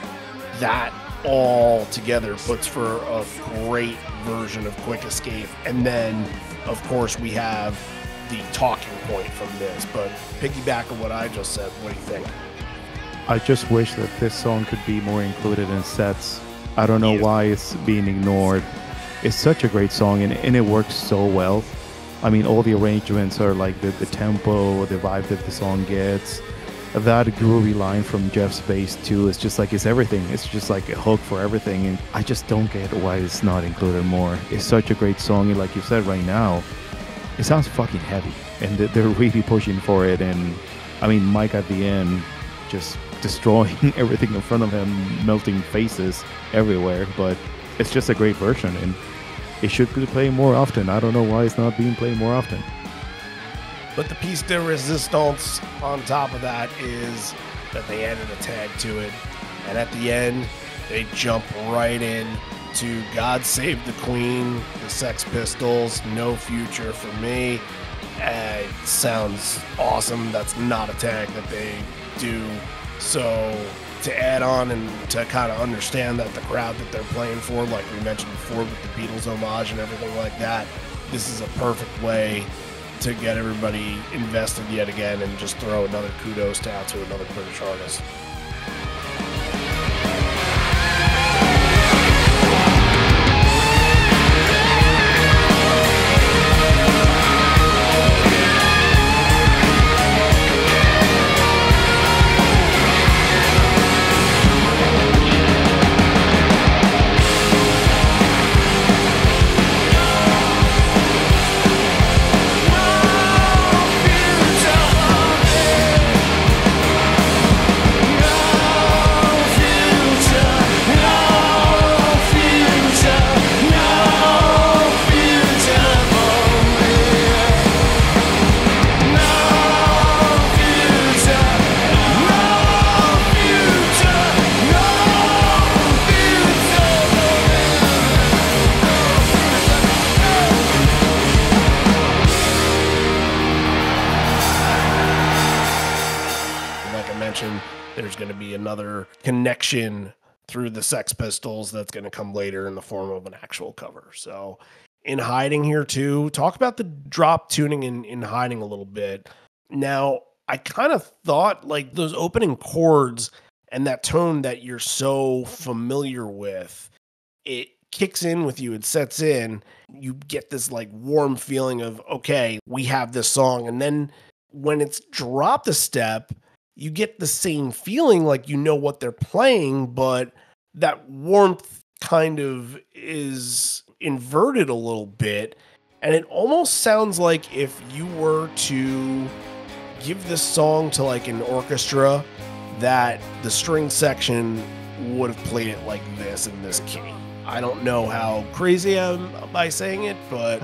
That all together puts for a great version of Quick Escape. And then, of course, we have the talking point from this, but piggyback on what I just said, what do you think? I just wish that this song could be more included in sets. I don't know why it's being ignored. It's such a great song, and it works so well. I mean, all the arrangements are like the tempo, the vibe that the song gets. That groovy line from Jeff's bass too, it's just like, it's everything. It's just like a hook for everything, and I just don't get why it's not included more. It's such a great song, and like you said right now, it sounds fucking heavy, and they're really pushing for it. And I mean, Mike at the end just destroying everything in front of him, melting faces everywhere. But it's just a great version, and it should be played more often. I don't know why it's not being played more often. But the piece de resistance on top of that is that they added a tag to it, and at the end they jump right in to God Save the Queen, the Sex Pistols, No Future for Me. It sounds awesome. That's not a tag that they do. So to add on and to kind of understand that the crowd that they're playing for, like we mentioned before with the Beatles homage and everything like that, this is a perfect way to get everybody invested yet again and just throw another kudos out to another British artist. mentioned there's going to be another connection through the Sex Pistols that's going to come later in the form of an actual cover. So in Hiding here too, talk about the drop tuning in Hiding a little bit. Now, I kind of thought like those opening chords and that tone that you're so familiar with, it kicks in with you, it sets in, you get this like warm feeling of, okay, we have this song. And then when it's dropped a step, you get the same feeling like you know what they're playing, but that warmth kind of is inverted a little bit. And it almost sounds like if you were to give this song to like an orchestra, that the string section would have played it like this in this key. I don't know how crazy I am by saying it, but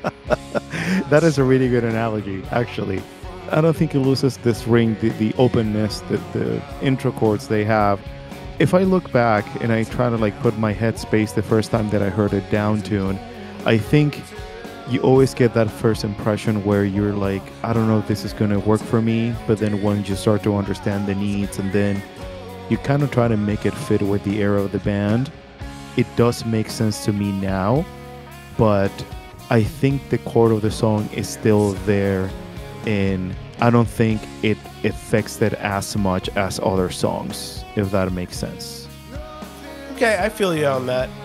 that is a really good analogy, actually. I don't think it loses this ring, the openness that the intro chords they have. If I look back and I try to like put my headspace the first time that I heard a down tune, I think you always get that first impression where you're like, I don't know if this is going to work for me. But then once you start to understand the needs and then you kind of try to make it fit with the era of the band, it does make sense to me now. But I think the core of the song is still there, and I don't think it affects it as much as other songs, if that makes sense. Okay, I feel you on that.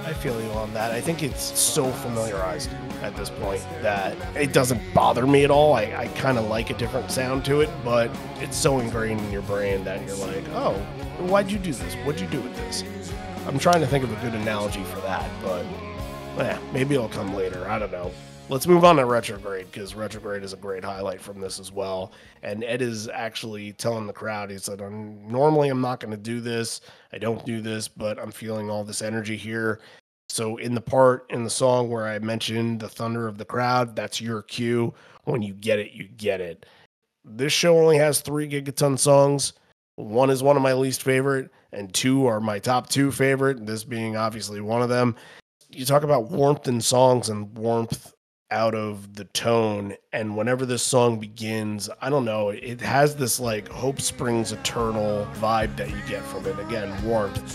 I think it's so familiarized at this point that it doesn't bother me at all. I kind of like a different sound to it, but it's so ingrained in your brain that you're like, oh, why'd you do this? What'd you do with this? I'm trying to think of a good analogy for that, but maybe it'll come later. I don't know. Let's move on to Retrograde, because Retrograde is a great highlight from this as well. And Ed is actually telling the crowd, he said, normally I'm not going to do this. I don't do this, but I'm feeling all this energy here. So in the part in the song where I mentioned the thunder of the crowd, that's your cue. When you get it, you get it. This show only has 3 Gigaton songs. 1 is one of my least favorite, and 2 are my top 2 favorite, this being obviously one of them. You talk about warmth in songs and warmth out of the tone, and whenever this song begins, I don't know, it has this like Hope Springs Eternal vibe that you get from it. Again, warmth.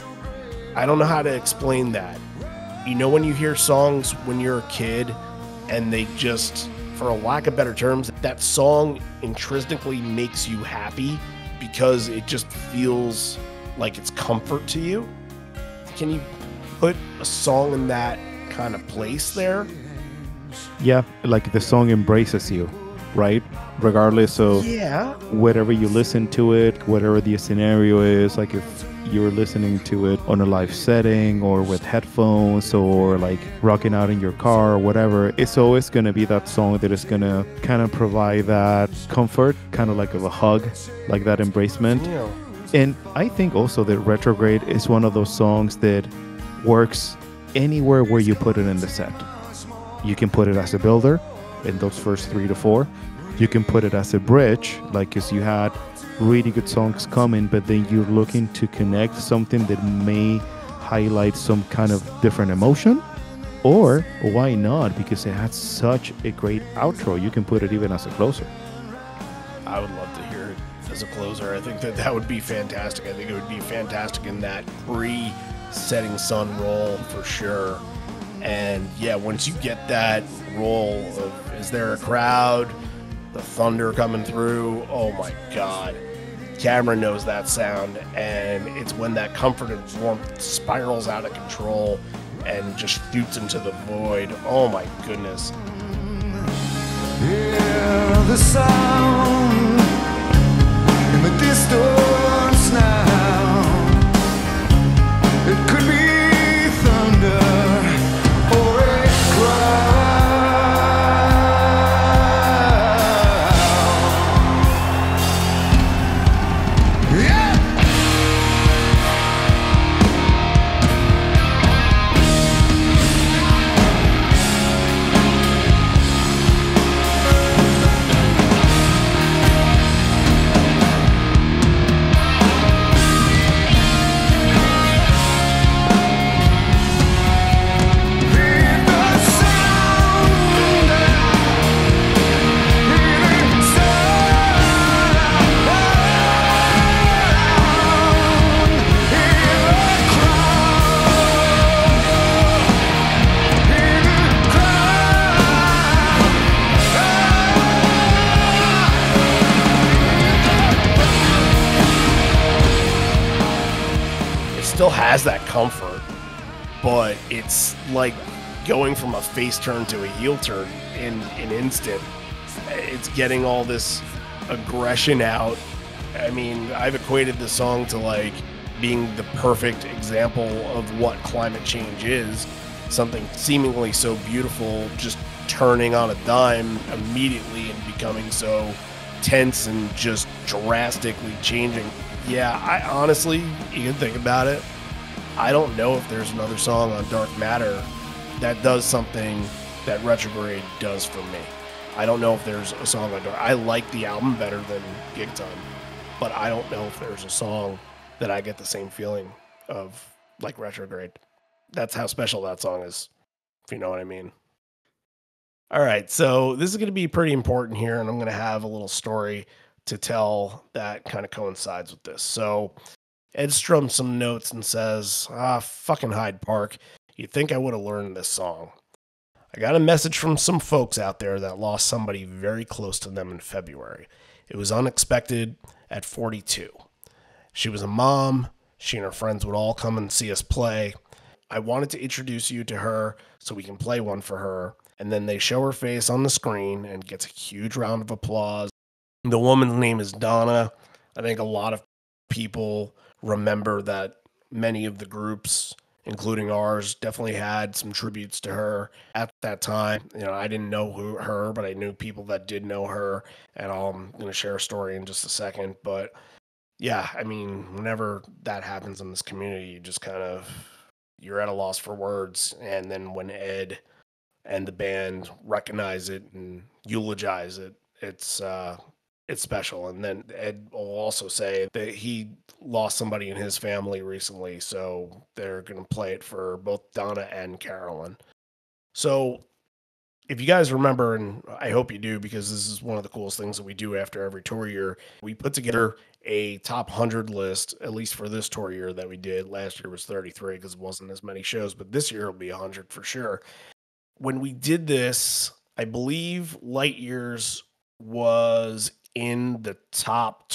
I don't know how to explain that. You know, when you hear songs when you're a kid and they just, for a lack of better terms, that song intrinsically makes you happy because it just feels like it's comfort to you. Can you put a song in that kind of place there? Yeah, like the song embraces you, right? Regardless of whatever you listen to it, whatever the scenario is, like if you're listening to it on a live setting or with headphones or like rocking out in your car or whatever, it's always going to be that song that is going to kind of provide that comfort, kind of like a hug, like that embracement. Yeah. And I think also that Retrograde is one of those songs that works anywhere where you put it in the set. You can put it as a builder in those first 3 to 4. You can put it as a bridge, like as you had really good songs coming, but then you're looking to connect something that may highlight some kind of different emotion. Or why not? Because it had such a great outro, you can put it even as a closer. I would love to hear it as a closer. I think that would be fantastic. I think it would be fantastic in that pre-setting sun roll for sure. And yeah, once you get that roll of, is there a crowd? The thunder coming through. Oh my God. Cameron knows that sound. And it's when that comfort and warmth spirals out of control and just shoots into the void. Oh my goodness. Hear the sound in the distance now. It could be thunder. still has that comfort, but it's like going from a face turn to a heel turn in an instant. It's getting all this aggression out. I mean, I've equated the song to like being the perfect example of what climate change is. Something seemingly so beautiful just turning on a dime immediately and becoming so tense and just drastically changing. Yeah, I honestly, you can think about it, I don't know if there's another song on Dark Matter that does something that Retrograde does for me. I don't know if there's a song on Dark. I like the album better than Gig Time, but I don't know if there's a song that I get the same feeling of like Retrograde. That's how special that song is, if you know what I mean. All right, so this is going to be pretty important here, and I'm going to have a little story to tell that kind of coincides with this. So Ed strums some notes and says, fucking Hyde Park, you'd think I would have learned this song. I got a message from some folks out there that lost somebody very close to them in February. It was unexpected at 42. She was a mom. She and her friends would all come and see us play. I wanted to introduce you to her so we can play one for her. And then they show her face on the screen and gets a huge round of applause. The woman's name is Donna. I think a lot of people remember that many of the groups, including ours, definitely had some tributes to her at that time. You know, I didn't know her, but I knew people that did know her. And I'm going to share a story in just a second. But yeah, I mean, whenever that happens in this community, you just kind of, you're at a loss for words. And then when Ed and the band recognize it and eulogize it, it's special. And then Ed will also say that he lost somebody in his family recently, so they're going to play it for both Donna and Carolyn. So if you guys remember, and I hope you do, because this is one of the coolest things that we do after every tour year, we put together a top 100 list, at least for this tour year that we did. Last year was 33 because it wasn't as many shows, but this year will be 100 for sure. When we did this, I believe Light Years was in the top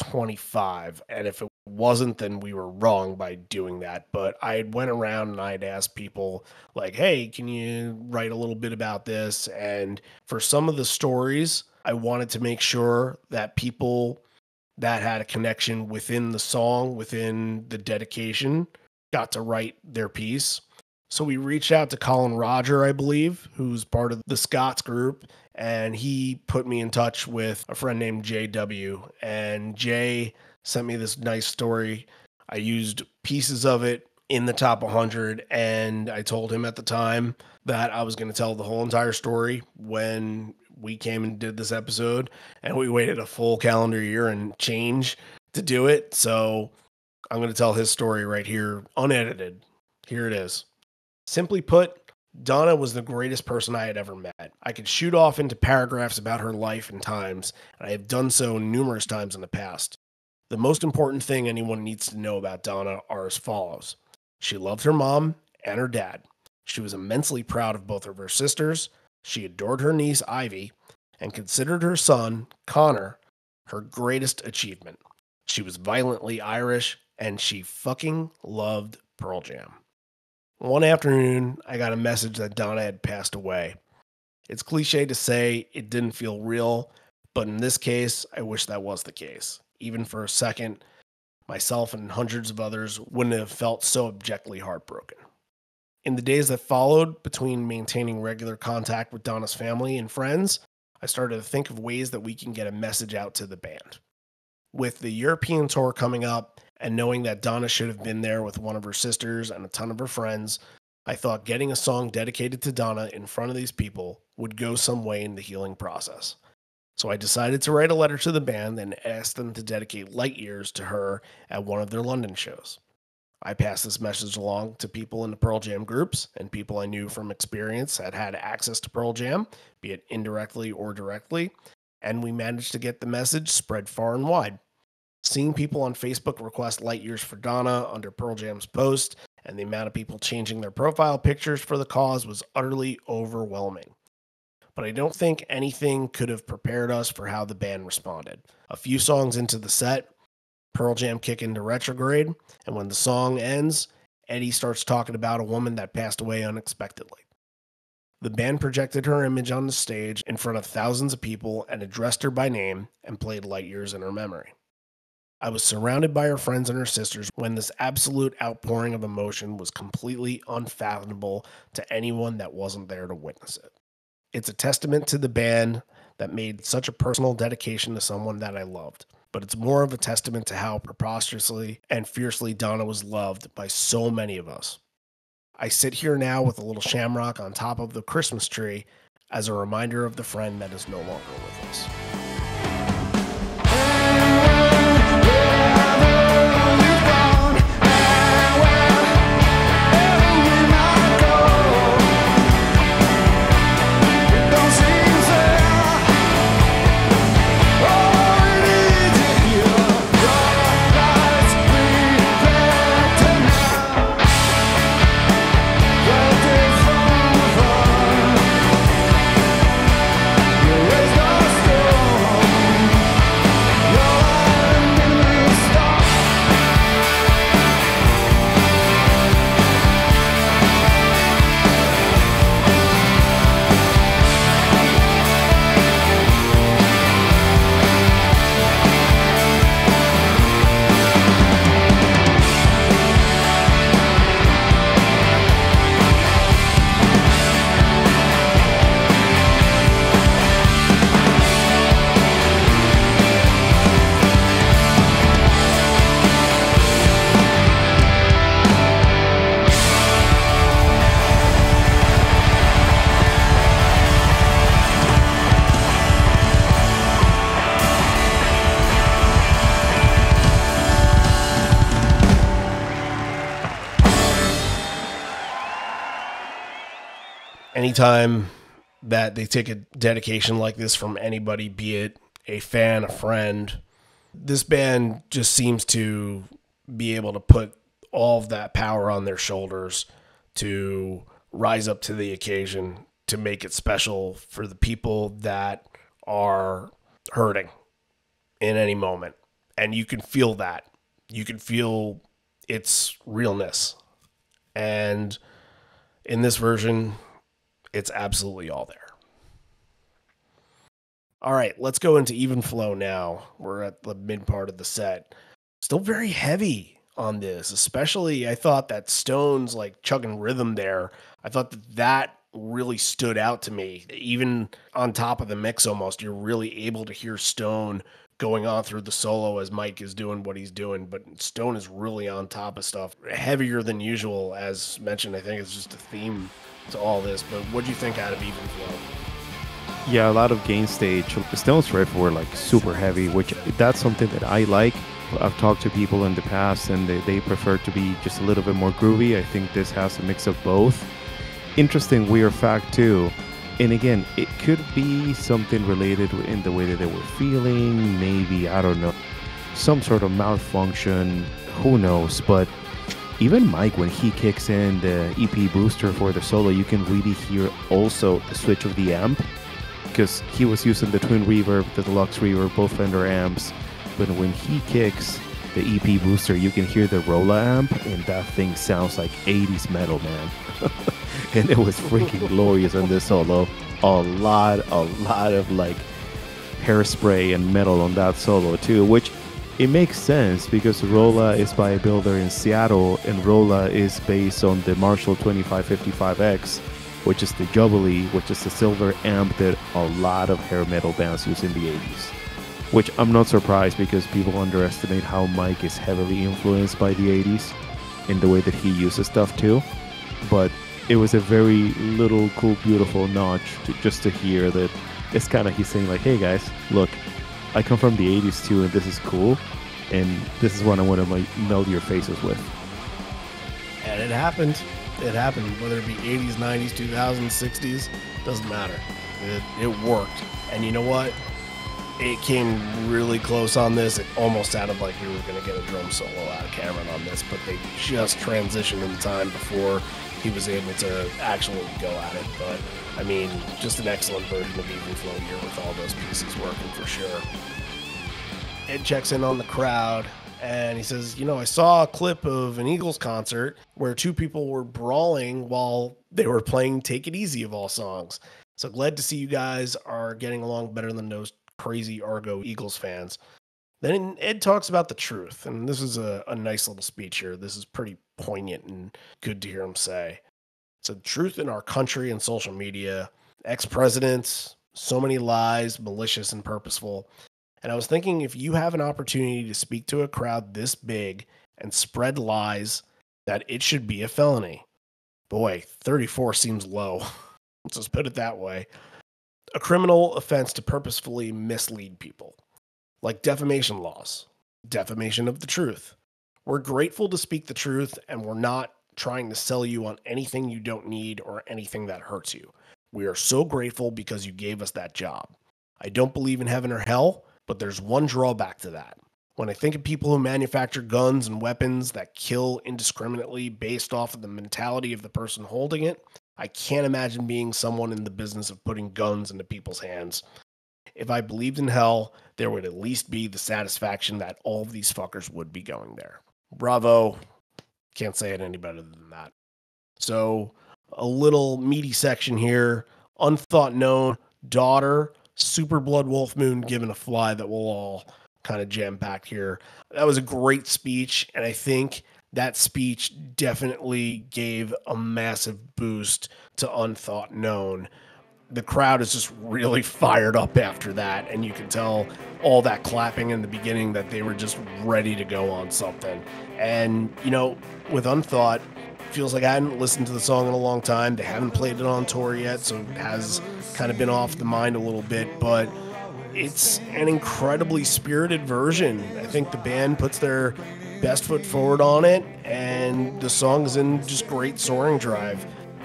25. And if it wasn't, then we were wrong by doing that. But I went around and I'd asked people like, hey, can you write a little bit about this? And for some of the stories, I wanted to make sure that people that had a connection within the song, within the dedication, got to write their piece. So we reached out to Colin Roger, I believe, who's part of the Scots group, and he put me in touch with a friend named JW, and Jay sent me this nice story. I used pieces of it in the top 100, and I told him at the time that I was going to tell the whole entire story when we came and did this episode, and we waited a full calendar year and change to do it. So I'm going to tell his story right here, unedited. Here it is. Simply put, Donna was the greatest person I had ever met. I could shoot off into paragraphs about her life and times, and I have done so numerous times in the past. The most important thing anyone needs to know about Donna are as follows. She loved her mom and her dad. She was immensely proud of both of her sisters. She adored her niece, Ivy, and considered her son, Connor, her greatest achievement. She was violently Irish, and she fucking loved Pearl Jam. One afternoon, I got a message that Donna had passed away. It's cliche to say it didn't feel real, but in this case, I wish that was the case. Even for a second, myself and hundreds of others wouldn't have felt so abjectly heartbroken. In the days that followed, between maintaining regular contact with Donna's family and friends, I started to think of ways that we can get a message out to the band. With the European tour coming up, and knowing that Donna should have been there with one of her sisters and a ton of her friends, I thought getting a song dedicated to Donna in front of these people would go some way in the healing process. So I decided to write a letter to the band and ask them to dedicate Light Years to her at one of their London shows. I passed this message along to people in the Pearl Jam groups and people I knew from experience that had access to Pearl Jam, be it indirectly or directly, and we managed to get the message spread far and wide. Seeing people on Facebook request Light Years for Donna under Pearl Jam's post and the amount of people changing their profile pictures for the cause was utterly overwhelming. But I don't think anything could have prepared us for how the band responded. A few songs into the set, Pearl Jam kick into Retrograde, and when the song ends, Eddie starts talking about a woman that passed away unexpectedly. The band projected her image on the stage in front of thousands of people and addressed her by name and played Light Years in her memory. I was surrounded by her friends and her sisters when this absolute outpouring of emotion was completely unfathomable to anyone that wasn't there to witness it. It's a testament to the band that made such a personal dedication to someone that I loved, but it's more of a testament to how preposterously and fiercely Donna was loved by so many of us. I sit here now with a little shamrock on top of the Christmas tree as a reminder of the friend that is no longer with us. Anytime that they take a dedication like this from anybody, be it a fan, a friend, this band just seems to be able to put all of that power on their shoulders to rise up to the occasion, to make it special for the people that are hurting in any moment. And you can feel that. You can feel its realness. And in this version, it's absolutely all there. All right, let's go into Even Flow now. We're at the mid part of the set. Still very heavy on this, especially I thought that Stone's like chugging rhythm there. I thought that really stood out to me. Even on top of the mix almost, you're really able to hear Stone going on through the solo as Mike is doing what he's doing, but Stone is really on top of stuff. Heavier than usual, as mentioned. I think it's just a theme to all this, but what do you think out of Even Flow? Yeah, a lot of gain stage. Stone's riff were like super heavy, which that's something that I like. I've talked to people in the past and they prefer to be just a little bit more groovy. I think this has a mix of both. Interesting weird fact too. And again, it could be something related in the way that they were feeling, maybe, I don't know, some sort of malfunction, who knows, but even Mike, when he kicks in the EP booster for the solo, you can really hear also the switch of the amp, because he was using the twin reverb, the deluxe reverb, both Fender amps. But when he kicks the EP booster, you can hear the Rolla amp, and that thing sounds like 80s metal, man. And it was freaking glorious on this solo. A lot of like hairspray and metal on that solo too, which it makes sense because Rolla is by a builder in Seattle, and Rolla is based on the Marshall 2555X, which is the Jubilee, which is the silver amp that a lot of hair metal bands use in the 80s. Which I'm not surprised, because people underestimate how Mike is heavily influenced by the 80s in the way that he uses stuff too. But it was a very little, cool, beautiful notch just to hear that it's kind of he's saying like, hey guys, look, I come from the 80s too, and this is cool, and this is what I want to meld your faces with. And it happened. It happened, whether it be 80s, 90s, 2000s, 60s, doesn't matter. It worked. And you know what? It came really close on this. It almost sounded like we were going to get a drum solo out of Cameron on this, but they just transitioned in time before he was able to actually go at it. But, I mean, just an excellent version of Even Flow here with all those pieces working for sure. Ed checks in on the crowd And he says, I saw a clip of an Eagles concert where two people were brawling while they were playing Take It Easy of all songs. So glad to see you guys are getting along better than those crazy Argo Eagles fans. Then Ed talks about the truth, and this is a nice little speech here. This is pretty poignant and good to hear him say. So truth in our country and social media, ex-presidents, so many lies, malicious and purposeful. And I was thinking, if you have an opportunity to speak to a crowd this big and spread lies, that it should be a felony. Boy, 34 seems low. Let's just put it that way. A criminal offense to purposefully mislead people, like defamation laws, defamation of the truth. We're grateful to speak the truth, and we're not trying to sell you on anything you don't need or anything that hurts you. We are so grateful because you gave us that job. I don't believe in heaven or hell, but there's one drawback to that. When I think of people who manufacture guns and weapons that kill indiscriminately based off of the mentality of the person holding it, I can't imagine being someone in the business of putting guns into people's hands. If I believed in hell, there would at least be the satisfaction that all of these fuckers would be going there. Bravo. Can't say it any better than that. So, a little meaty section here. Unthought known, daughter, Super Blood Wolf Moon given a fly that we'll all kind of jam-packed here. That was a great speech, and I think that speech definitely gave a massive boost to Unthought Known. The crowd is just really fired up after that, and you can tell all that clapping in the beginning that they were just ready to go on something. And, with Unthought, it feels like I hadn't listened to the song in a long time. They haven't played it on tour yet, so it has kind of been off the mind a little bit, but it's an incredibly spirited version. I think the band puts their best foot forward on it, and the song's in just great soaring drive.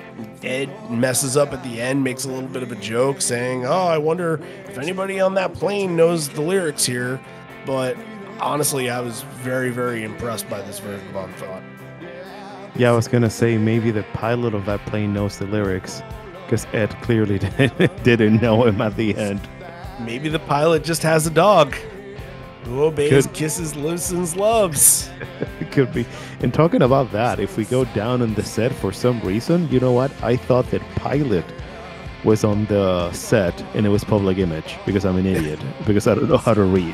Ed messes up at the end, makes a little bit of a joke saying, I wonder if anybody on that plane knows the lyrics here. But honestly, I was very, very impressed by this version of Unthought. Yeah, I was going to say maybe the pilot of that plane knows the lyrics, because Ed clearly didn't know him at the end. Maybe the pilot just has a dog who obeys, kisses, listens, loves. It could be. And talking about that, if we go down in the set for some reason, you know what? I thought that pilot was on the set and it was Public Image because I'm an idiot, because I don't know how to read.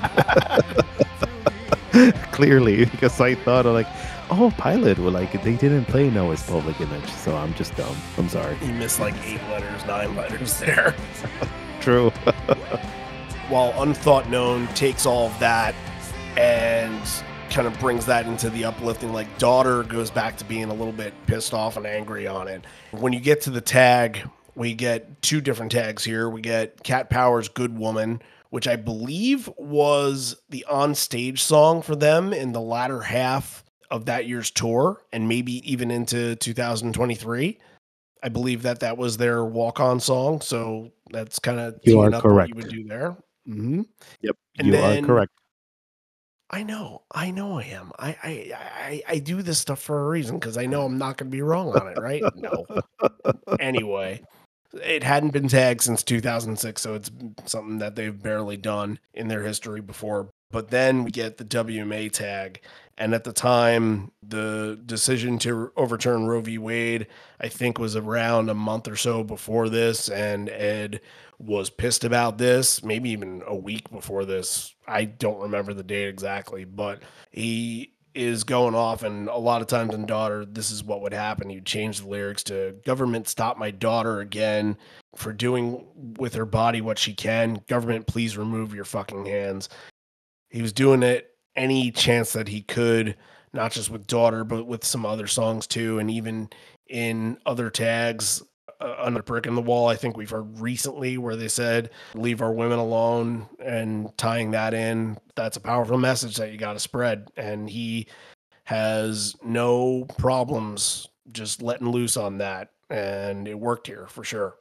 Clearly, because I thought pilot, they didn't play Noah's Public Image, so I'm just dumb. I'm sorry. You missed 8 letters, 9 letters there. True. While Unthought Known takes all of that and kind of brings that into the uplifting, Daughter goes back to being a little bit pissed off and angry on it. When you get to the tag, we get 2 different tags here. We get Cat Power's Good Woman, which I believe was the on-stage song for them in the latter half of that year's tour, and maybe even into 2023. I believe that was their walk-on song, so that's kind of teeing up what you would do there. Mm-hmm. Yep, and you are correct. I know I am. I do this stuff for a reason, because I know I'm not going to be wrong on it, right? No. Anyway, it hadn't been tagged since 2006, so it's something that they've barely done in their history before. But then we get the WMA tag, and at the time, the decision to overturn Roe v. Wade, I think, was around a month or so before this, and Ed was pissed about this, maybe even a week before this. I don't remember the date exactly, but he is going off, and a lot of times in Daughter, this is what would happen. He'd change the lyrics to, "Government, stop my daughter again for doing with her body what she can. Government, please remove your fucking hands." He was doing it any chance that he could, not just with Daughter, but with some other songs too, and even in other tags. Under Brick in the Wall, I think we've heard recently where they said, "Leave our women alone," and tying that in, that's a powerful message that you got to spread. And he has no problems just letting loose on that. And it worked here for sure.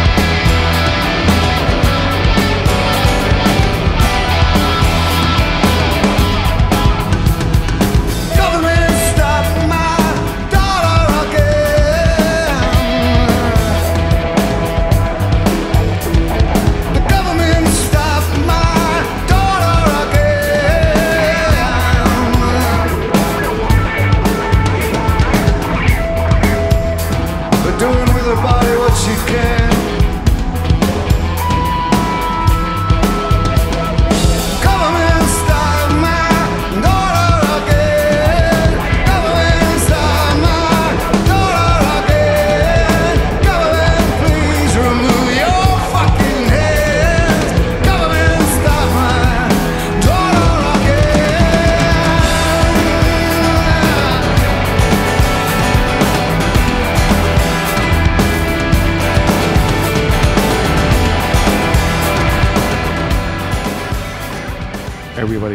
Government, stop my daughter again. The government, stop my daughter again.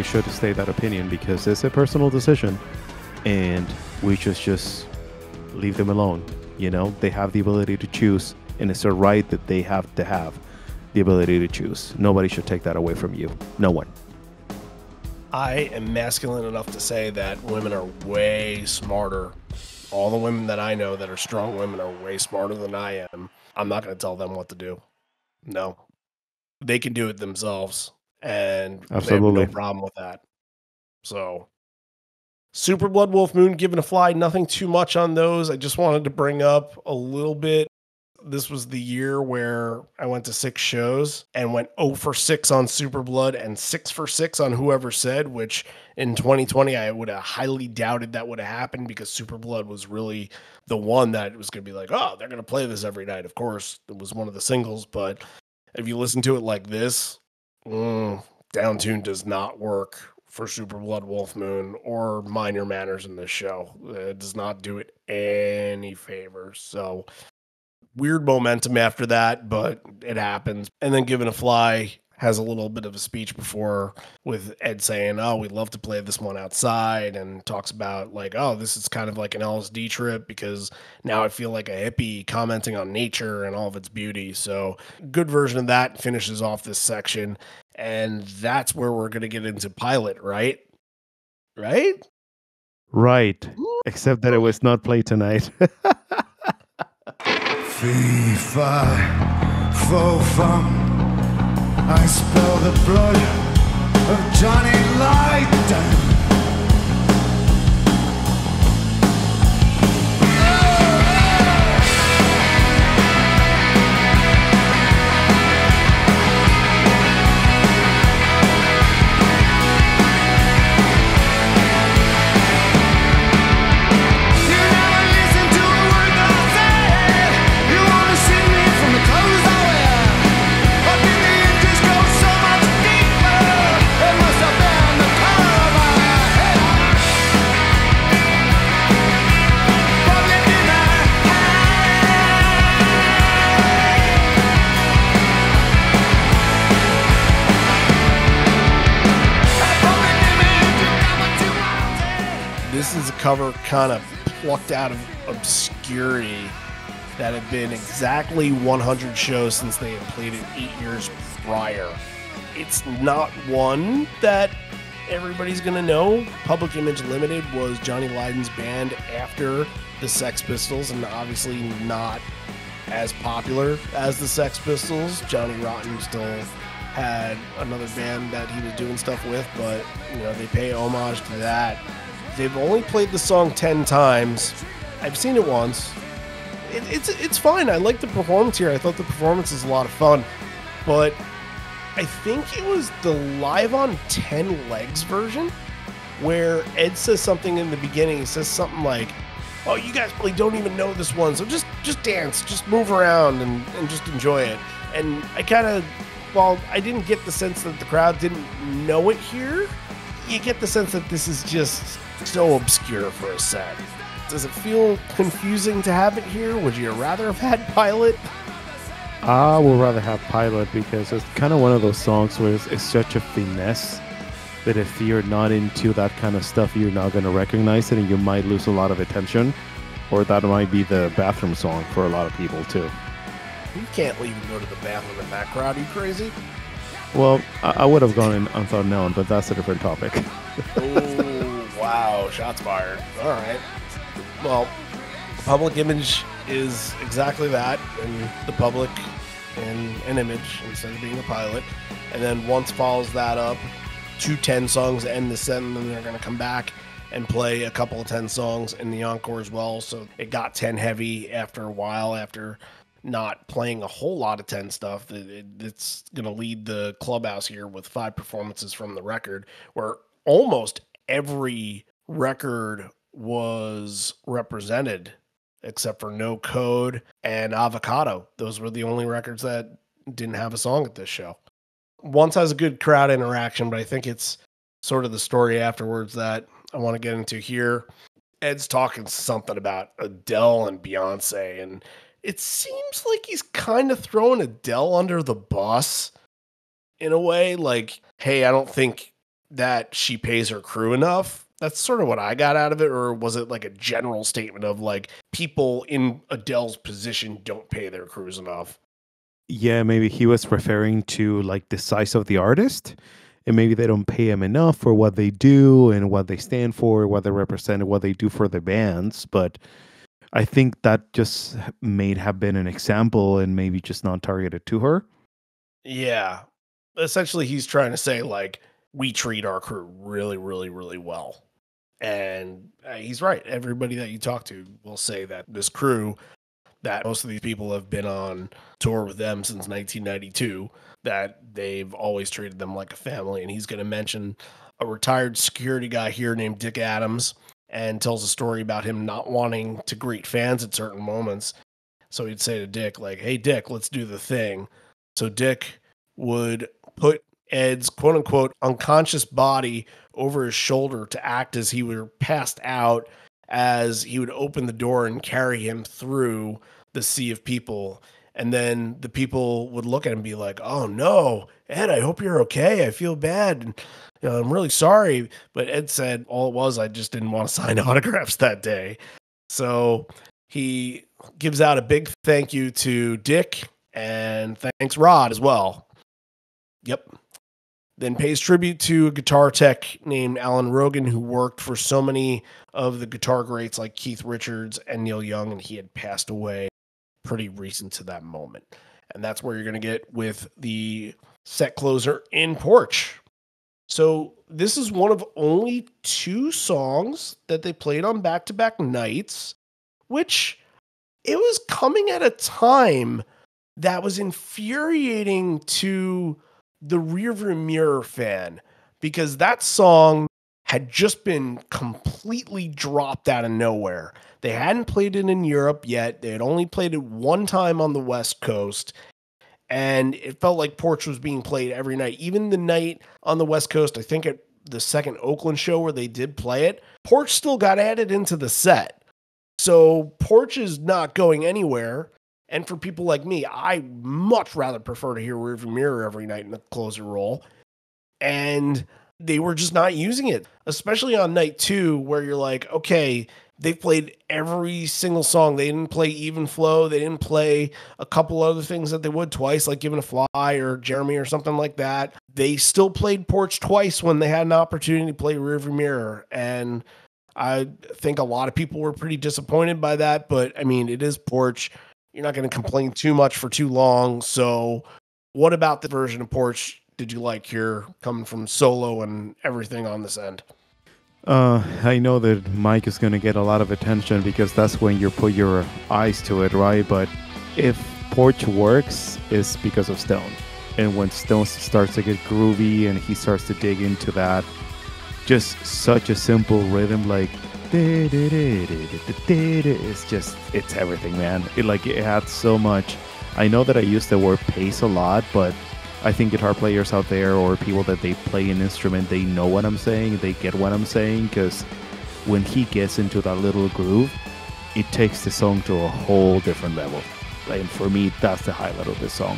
should state that opinion because it's a personal decision, and we just leave them alone. You know, they have the ability to choose, and it's a right that they have to have the ability to choose. Nobody should take that away from you. No one. I am masculine enough to say that women are way smarter. All the women that I know that are strong women are way smarter than I am. I'm not going to tell them what to do. No. They can do it themselves, and they have Absolutely. no problem with that. So, Super Blood Wolf Moon, Given a Fly, nothing too much on those. I just wanted to bring up a little bit. This was the year where I went to 6 shows and went 0 for 6 on Super Blood and 6 for 6 on Whoever Said, which in 2020 I would have highly doubted that would have happened because Super Blood was really the one that was going to be like, oh, they're going to play this every night. Of course, it was one of the singles, but if you listen to it like this, downtune does not work for Super Blood Wolf Moon or Mind Your Manners in this show. It does not do it any favors. So weird momentum after that, but it happens. And then Given a Fly has a little bit of a speech before with Ed saying, oh, we'd love to play this one outside, and talks about like, oh, this is kind of like an LSD trip because now I feel like a hippie commenting on nature and all of its beauty. So good version of that finishes off this section. And that's where we're going to get into Pilot, right? Right? Right. Except that it was not played tonight. Fee, fi, fo, fum. I spill the blood of Johnny Lydon. This is a cover kind of plucked out of obscurity that had been exactly 100 shows since they had played it 8 years prior. It's not one that everybody's going to know. Public Image Limited was Johnny Lydon's band after the Sex Pistols, and obviously not as popular as the Sex Pistols. Johnny Rotten still had another band that he was doing stuff with, but you know, they pay homage to that. They've only played the song 10 times. I've seen it once. It's fine. I like the performance here. I thought the performance was a lot of fun. But I think it was the Live on 10 Legs version where Ed says something in the beginning. He says something like, oh, you guys really don't even know this one, so just dance, just move around and just enjoy it. And I kind of, while I didn't get the sense that the crowd didn't know it here, you get the sense that this is just so obscure for a set. Does it feel confusing to have it here? Would you rather have had Pilot? I would rather have Pilot because it's kind of one of those songs where it's such a finesse that if you're not into that kind of stuff, you're not going to recognize it and you might lose a lot of attention. Or that might be the bathroom song for a lot of people too. You can't leave and go to the bathroom in that crowd. Are you crazy? Well, I would have gone in unthought known, but that's a different topic. Oh, wow. Shots fired. All right. Well, Public Image is exactly that, and the public in an image instead of being a pilot. And then once follows that up, 2 10 songs end the set, and then they're going to come back and play a couple of 10 songs in the encore as well. So it got 10 heavy after a while, after not playing a whole lot of 10 stuff. It's going to lead the clubhouse here with 5 performances from the record, where almost every record was represented except for No Code and Avocado. Those were the only records that didn't have a song at this show. Once has a good crowd interaction, but I think it's sort of the story afterwards that I want to get into here. Ed's talking something about Adele and Beyonce, and it seems like he's kind of throwing Adele under the bus in a way. Like, hey, I don't think that she pays her crew enough. That's sort of what I got out of it. Or was it like a general statement of like people in Adele's position don't pay their crews enough? Yeah, maybe he was referring to like the size of the artist, and maybe they don't pay him enough for what they do and what they stand for, what they represent, and what they do for the bands. But I think that just may have been an example and maybe just not targeted to her. Yeah. Essentially, he's trying to say, like, we treat our crew really, really, really well. And he's right. Everybody that you talk to will say that this crew, that most of these people have been on tour with them since 1992, that they've always treated them like a family. And he's going to mention a retired security guy here named Dick Adams and tells a story about him not wanting to greet fans at certain moments. So he'd say to Dick, like, hey, Dick, let's do the thing. So Dick would put Ed's quote unquote unconscious body over his shoulder to act as he were passed out, as he would open the door and carry him through the sea of people. And then the people would look at him and be like, oh no, Ed, I hope you're okay. I feel bad. And, I'm really sorry. But Ed said, all it was, I just didn't want to sign autographs that day. So he gives out a big thank you to Dick and thanks Rod as well. Yep. Then pays tribute to a guitar tech named Alan Rogan, who worked for so many of the guitar greats like Keith Richards and Neil Young, and he had passed away pretty recent to that moment. And that's where you're going to get with the set closer in Porch. So this is one of only 2 songs that they played on back-to-back nights, which it was coming at a time that was infuriating to the rearview mirror fan, because that song had just been completely dropped out of nowhere. They hadn't played it in Europe yet. They had only played it one time on the West Coast, and it felt like Porch was being played every night. Even the night on the West Coast, I think at the second Oakland show where they did play it, Porch still got added into the set. So Porch is not going anywhere. And for people like me, I much rather prefer to hear Rearview Mirror every night in the closer role. And they were just not using it, especially on night 2, where you're like, okay, they played every single song. They didn't play Even Flow. They didn't play a couple other things that they would twice, like Given a Fly or Jeremy or something like that. They still played Porch twice when they had an opportunity to play Rearview Mirror. And I think a lot of people were pretty disappointed by that. But I mean, it is Porch. You're not going to complain too much for too long. So what about the version of Porch did you like here, coming from Solo and everything on this end? I know that Mike is going to get a lot of attention because that's when you put your eyes to it, right? But if Porch works, it's because of Stone. And when Stone starts to get groovy and he starts to dig into that, just such a simple rhythm, like it's everything, man. It had so much. I know that I use the word pace a lot, but I think guitar players out there or people that they play an instrument, they know what I'm saying, they get what I'm saying, because when he gets into that little groove, it takes the song to a whole different level. And for me, that's the highlight of this song.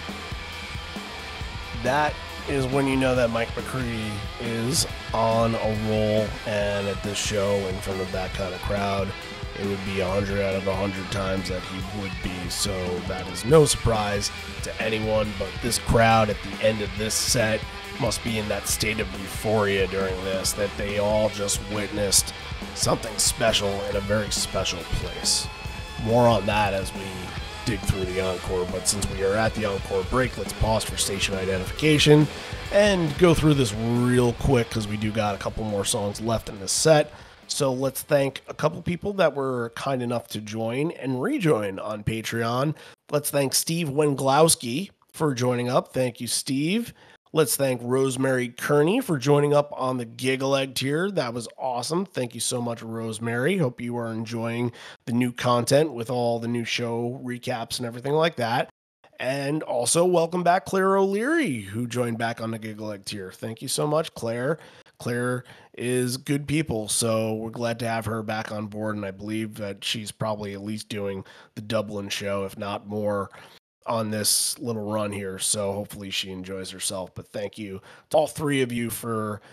That is when you know that Mike McCready is on a roll, and at this show in front of that kind of crowd, it would be 100 out of 100 times that he would be. So that is no surprise to anyone, but this crowd at the end of this set must be in that state of euphoria during this, that they all just witnessed something special in a very special place. More on that as we dig through the encore, but since we are at the encore break, let's pause for station identification and go through this real quick because we do got a couple more songs left in this set. So let's thank a couple people that were kind enough to join and rejoin on Patreon. Let's thank Steve Wenglowski for joining up. Thank you, Steve. Let's thank Rosemary Kearney for joining up on the Giggle Egg tier. That was awesome. Thank you so much, Rosemary. Hope you are enjoying the new content with all the new show recaps and everything like that. And also welcome back Claire O'Leary, who joined back on the Giggle Egg tier. Thank you so much, Claire. Claire is good people, so we're glad to have her back on board, and I believe that she's probably at least doing the Dublin show, if not more, on this little run here. So hopefully she enjoys herself. But thank you to all 3 of you for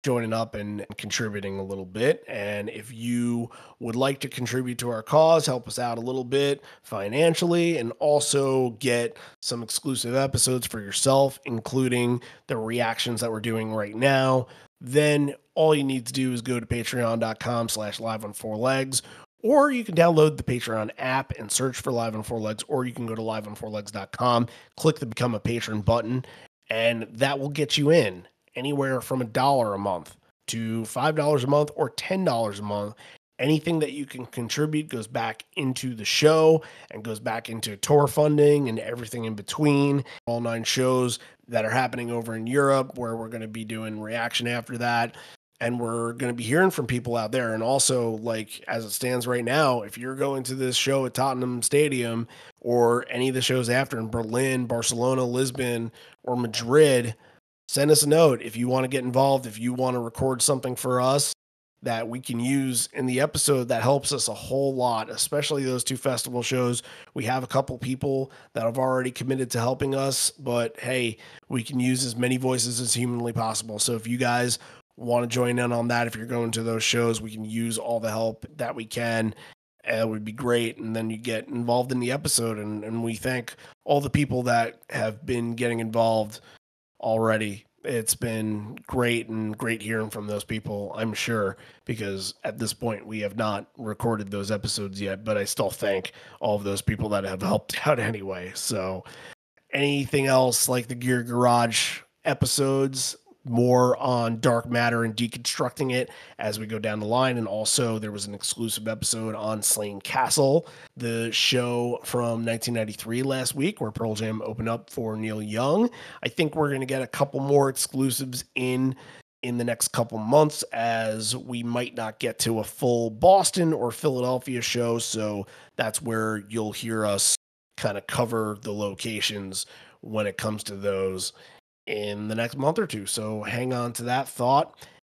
joining up and contributing a little bit. And if you would like to contribute to our cause, help us out a little bit financially, and also get some exclusive episodes for yourself, including the reactions that we're doing right now, then all you need to do is go to patreon.com/live on four legs, or you can download the Patreon app and search for Live on Four Legs, or you can go to liveonfourlegs.com, click the Become a Patron button, and that will get you in anywhere from $1 a month to $5 a month or $10 a month. Anything that you can contribute goes back into the show and goes back into tour funding and everything in between. All 9 shows that are happening over in Europe, where we're going to be doing reaction after that. And we're going to be hearing from people out there. And also, like, as it stands right now, if you're going to this show at Tottenham Stadium or any of the shows after in Berlin, Barcelona, Lisbon, or Madrid, send us a note if you want to get involved, if you want to record something for us that we can use in the episode. That helps us a whole lot, especially those 2 festival shows. We have a couple people that have already committed to helping us, but hey, we can use as many voices as humanly possible. So if you guys want to join in on that, if you're going to those shows, we can use all the help that we can. It would be great. And then you get involved in the episode. And we thank all the people that have been getting involved already. It's been great, and great hearing from those people, I'm sure, because at this point we have not recorded those episodes yet, but I still thank all of those people that have helped out anyway. So anything else like the Gear Garage episodes, more on dark matter and deconstructing it as we go down the line. And also there was an exclusive episode on Slane Castle, the show from 1993 last week, where Pearl Jam opened up for Neil Young. I think we're going to get a couple more exclusives in the next couple months, as we might not get to a full Boston or Philadelphia show. So that's where you'll hear us kind of cover the locations when it comes to those in the next month or two. So hang on to that thought.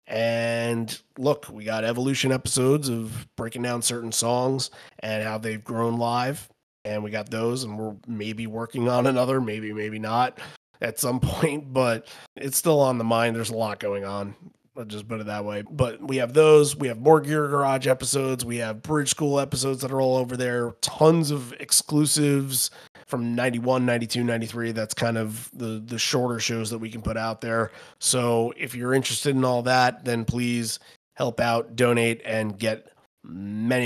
And look, we got evolution episodes of breaking down certain songs and how they've grown live. And we got those, and we're maybe working on another, maybe not at some point, but it's still on the mind. There's a lot going on. I'll just put it that way. But we have those. We have more Gear Garage episodes. We have Bridge School episodes that are all over there. Tons of exclusives from 91, 92, 93. That's kind of the shorter shows that we can put out there. So if you're interested in all that, then please help out, donate, and get many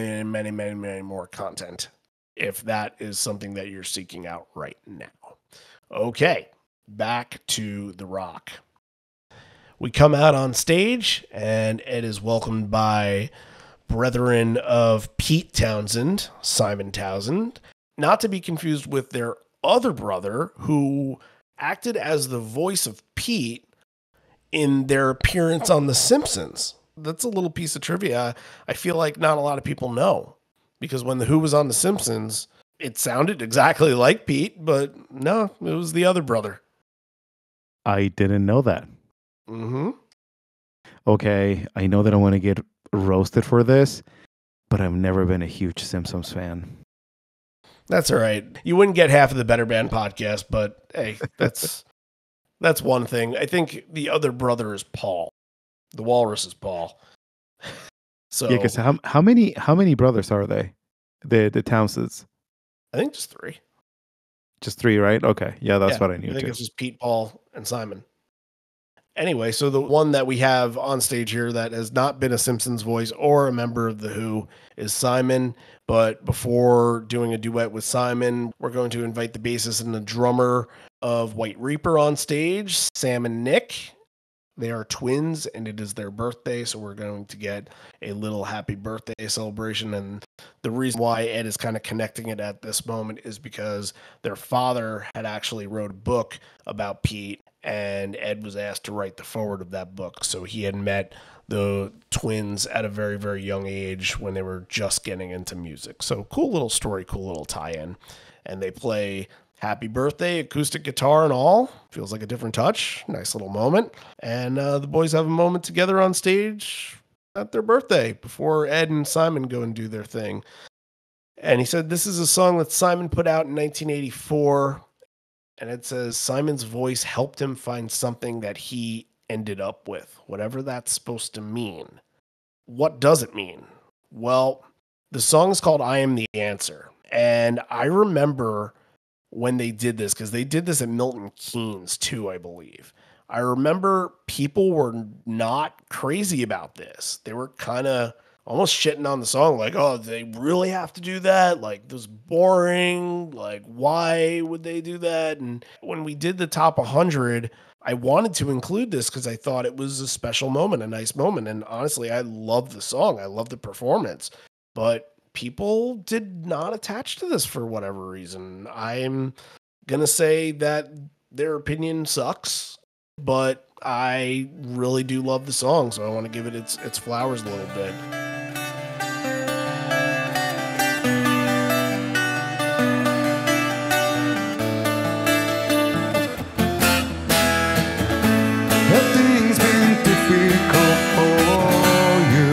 more content, if that is something that you're seeking out right now. Okay, back to the rock. We come out on stage, and Ed is welcomed by brethren of Pete Townsend, Simon Townsend, not to be confused with their other brother, who acted as the voice of Pete in their appearance on The Simpsons. That's a little piece of trivia I feel like not a lot of people know, because when the Who was on The Simpsons, it sounded exactly like Pete, but no, it was the other brother. I didn't know that. Mm-hmm. Okay, I know that I want to get roasted for this, but I've never been a huge Simpsons fan. That's all right. You wouldn't get half of the Better Band podcast, but hey, that's one thing. I think the other brother is Paul. The walrus is Paul. So yeah, because how many brothers are they? The Townsends? I think just 3. Just 3, right? Okay, yeah, that's what I knew. I think too. it's just Pete, Paul, and Simon. Anyway, so the one that we have on stage here that has not been a Simpsons voice or a member of The Who is Simon. But before doing a duet with Simon, we're going to invite the bassist and the drummer of White Reaper on stage, Sam and Nick. They are twins, and it is their birthday, so we're going to get a little happy birthday celebration. And the reason why Ed is kind of connecting it at this moment is because their father had actually wrote a book about Pete, and Ed was asked to write the foreword of that book. So he had met the twins at a very, very young age when they were just getting into music. So cool little story, cool little tie-in. And they play Happy Birthday, acoustic guitar and all. Feels like a different touch. Nice little moment. And the boys have a moment together on stage at their birthday before Ed and Simon go and do their thing. And he said this is a song that Simon put out in 1984. And it says Simon's voice helped him find something that he ended up with, whatever that's supposed to mean. What does it mean? Well, the song is called I Am the Answer. And I remember when they did this, because they did this at Milton Keynes too, I believe. I remember people were not crazy about this. They were kind of almost shitting on the song, like, oh, they really have to do that? Like, this is boring. Like, why would they do that? And when we did the top 100, I wanted to include this because I thought it was a special moment, a nice moment. And honestly, I love the song. I love the performance. But people did not attach to this for whatever reason. I'm going to say that their opinion sucks, but I really do love the song, so I want to give it its flowers a little bit. Everything's been difficult for you.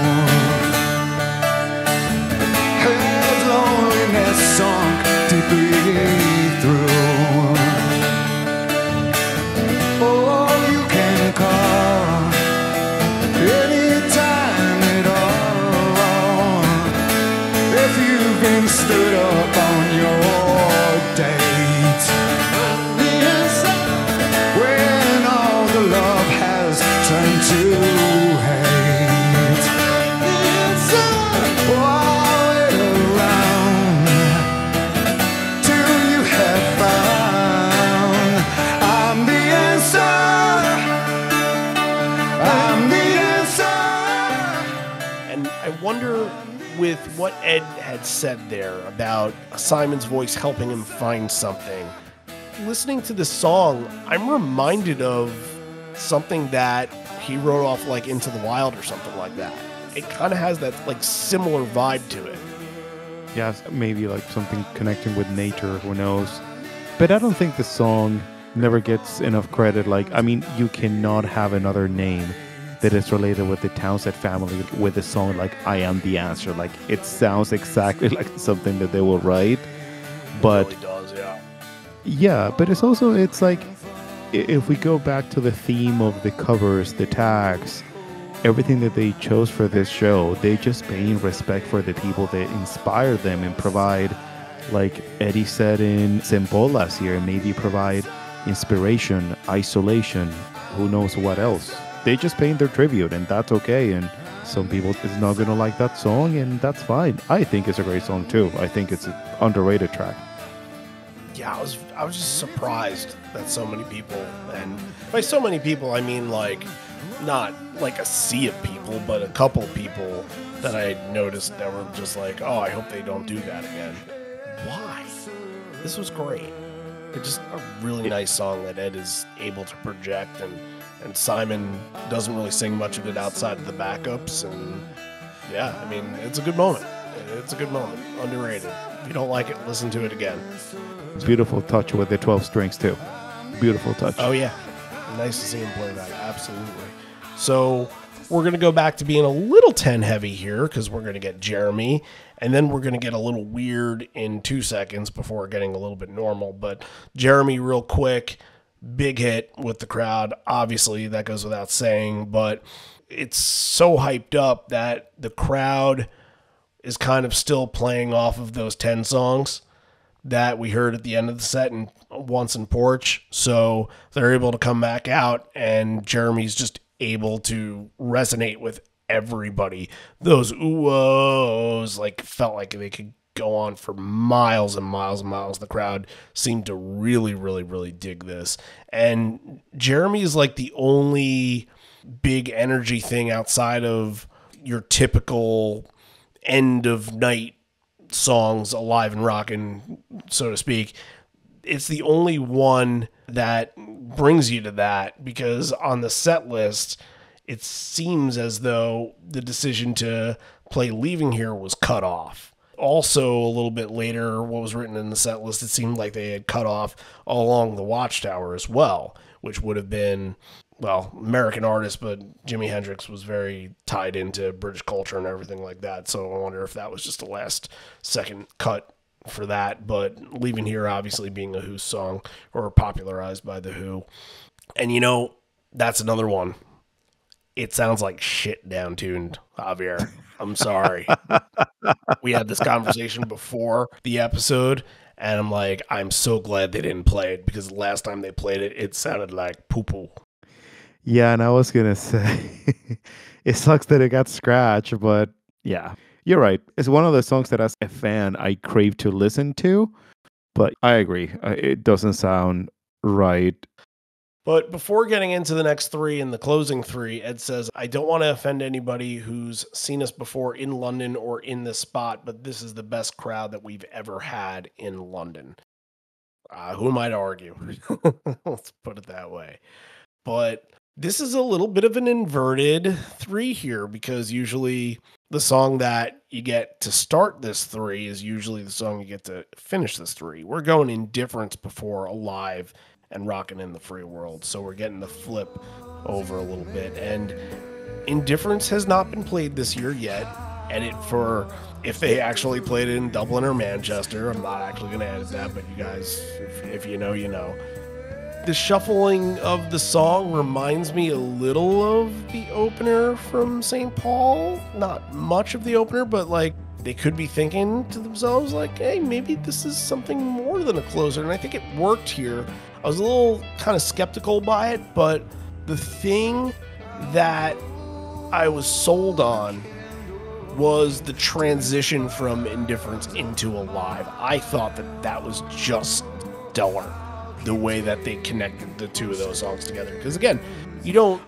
Has loneliness sunk deeply through? Oh, you can call anytime at all if you've been stood up on your date. When all the love has turned to hate, wait around till you have found I'm the answer. I'm the answer. And I wonder, with what Ed had said there about Simon's voice helping him find something, listening to this song, I'm reminded of something that he wrote off like Into the Wild or something like that. It kind of has that like similar vibe to it. Yeah, maybe like something connecting with nature, who knows. But I don't think the song never gets enough credit. Like, I mean, you cannot have another name that is related with the Townsend family with a song like I Am the Answer. Like, it sounds exactly like something that they will write. But It really does, yeah. yeah, but it's like, if we go back to the theme of the covers, the tags, everything that they chose for this show, they just paying respect for the people that inspired them and provide, like Eddie said in Simple last year, maybe provide inspiration, isolation, who knows what else. They just paying their tribute, and that's okay. And some people is not going to like that song, and that's fine. I think it's a great song too. I think it's an underrated track. Yeah, I was just surprised that so many people, and by so many people, I mean like not like a sea of people, but a couple of people that I noticed that were just like, oh, I hope they don't do that again. Why? This was great. It's just a really nice song that Ed is able to project, and Simon doesn't really sing much of it outside of the backups, and yeah, I mean, it's a good moment. It's a good moment. Underrated. If you don't like it, listen to it again. Beautiful touch with the 12 strings too. Beautiful touch. Oh yeah, nice to see him play that. Absolutely. So we're gonna go back to being a little 10 heavy here because we're gonna get Jeremy, and then we're gonna get a little weird in 2 seconds before getting a little bit normal. But Jeremy, real quick, big hit with the crowd. Obviously, that goes without saying, but it's so hyped up that the crowd is kind of still playing off of those 10 songs that we heard at the end of the set and once in Porch. So they're able to come back out, and Jeremy's just able to resonate with everybody. Those ooh-ohs like felt like they could go on for miles and miles and miles. The crowd seemed to really, really, really dig this. And Jeremy is like the only big energy thing outside of your typical end of night songs, Alive and Rockin', so to speak. It's the only one that brings you to that, because on the set list, it seems as though the decision to play Leaving Here was cut off. Also, a little bit later, what was written in the set list, it seemed like they had cut off Along the Watchtower as well, which would have been, well, American artist, but Jimi Hendrix was very tied into British culture and everything like that. So I wonder if that was just a last second cut for that. But Leaving Here obviously being a Who song, or popularized by The Who. And you know, That's another one. It sounds like shit down-tuned, Javier. I'm sorry. We had this conversation before the episode, and I'm like, I'm so glad they didn't play it, because the last time they played it, it sounded like poo-poo. Yeah, and I was gonna say, it sucks that it got scratched, but yeah, you're right. It's one of the songs that, as a fan, I crave to listen to. But I agree, it doesn't sound right. But before getting into the next three and the closing three, Ed says, I don't want to offend anybody who's seen us before in London or in this spot, but this is the best crowd that we've ever had in London. Who am I to argue? Let's put it that way. But this is a little bit of an inverted three here, because usually the song that you get to start this three is usually the song you get to finish this three. We're going Indifference before Alive and Rockin' in the Free World, so we're getting the flip over a little bit. And Indifference has not been played this year yet, and if they actually played it in Dublin or Manchester, I'm not actually going to edit that, but you guys, if you know, you know. The shuffling of the song reminds me a little of the opener from St. Paul. Not much of the opener, but like they could be thinking to themselves like, hey, maybe this is something more than a closer. And I think it worked here. I was a little kind of skeptical by it, but the thing that I was sold on was the transition from Indifference into Alive. I thought that was just stellar, the way that they connected the two of those songs together. Because again, you don't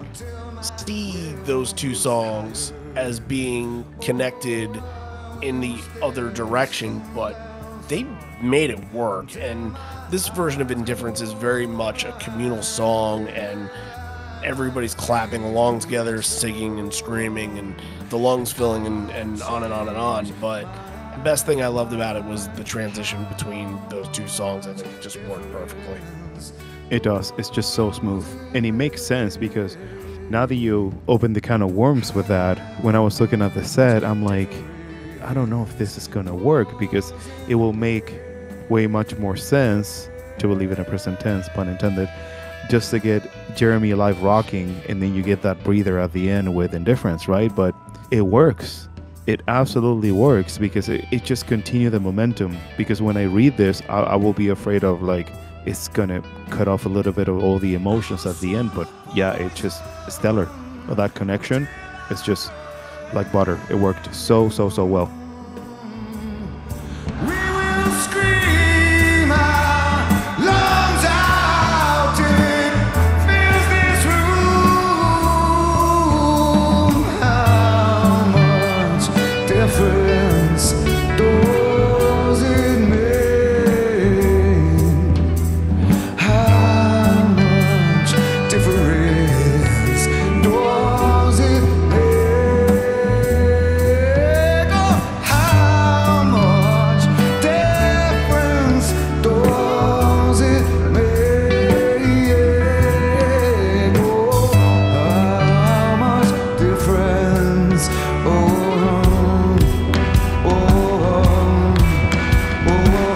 see those two songs as being connected in the other direction, but they made it work. And this version of Indifference is very much a communal song, and everybody's clapping along together, singing and screaming, and the lungs filling, and on and on and on. But the best thing I loved about it was the transition between those two songs. I think it just worked perfectly. It does. It's just so smooth. And it makes sense, because now that you open the can of worms with that, when I was looking at the set, I'm like, I don't know if this is going to work, because it will make way much more sense, to believe it in present tense, pun intended, just to get Jeremy Alive rocking, and then you get that breather at the end with Indifference, right? But it works. It absolutely works, because it just continues the momentum. Because when I read this, I will be afraid of like, it's going to cut off a little bit of all the emotions at the end. But yeah, it's just stellar. That connection is just like butter. It worked so well. We will scream our lungs out till it fills this room. How much difference does it make? How much difference does it make? Oh, how much difference does it make? Oh, how much difference? Oh, oh, oh,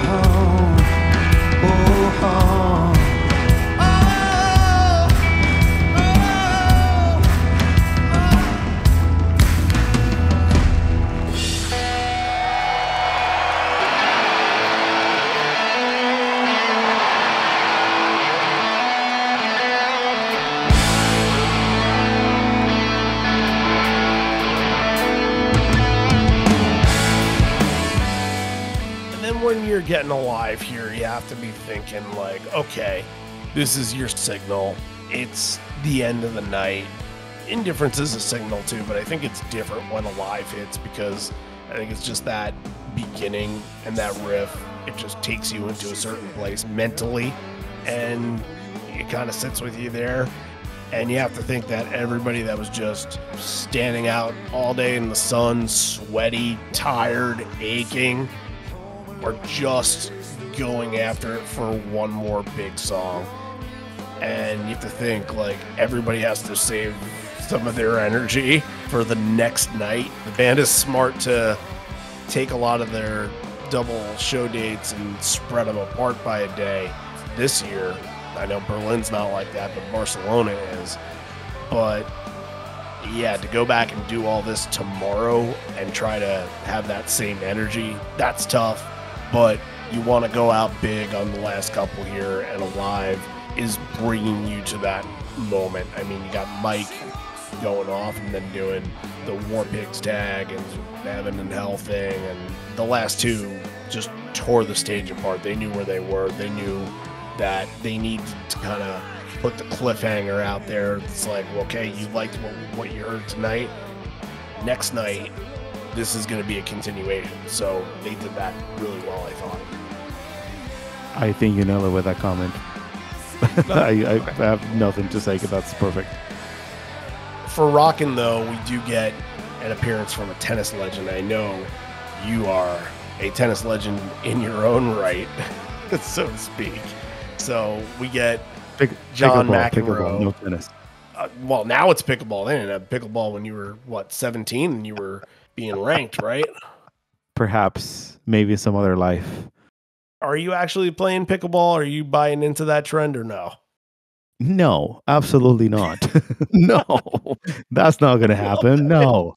And then when you're getting Alive here, you have to be thinking like, okay, this is your signal. It's the end of the night. Indifference is a signal too, but I think it's different when Alive hits, because I think it's just that beginning and that riff. It just takes you into a certain place mentally, and it kind of sits with you there. And you have to think that everybody that was just standing out all day in the sun, sweaty, tired, aching, are just going after it for one more big song. And you have to think, like, everybody has to save some of their energy for the next night. The band is smart to take a lot of their double show dates and spread them apart by a day this year. I know Berlin's not like that, but Barcelona is. But yeah, to go back and do all this tomorrow and try to have that same energy, that's tough. But you want to go out big on the last couple here, and Alive is bringing you to that moment. I mean, you got Mike going off and then doing the War Pigs tag and Heaven and Hell thing, and the last two just tore the stage apart. They knew where they were. They knew that they needed to kind of put the cliffhanger out there. It's like, okay, you liked what you heard tonight. Next night, this is going to be a continuation. So they did that really well, I thought. I think you nailed it with that comment. I have nothing to say. That's perfect. For Rockin', though, we do get an appearance from a tennis legend. I know you are a tennis legend in your own right, so to speak. So we get John McEnroe. No tennis. Well, now it's pickleball. They didn't have pickleball when you were, 17, and you were being ranked, right? Perhaps, maybe some other life. Are you actually playing pickleball? Are you buying into that trend or no? No, absolutely not. No, that's not going to happen. No.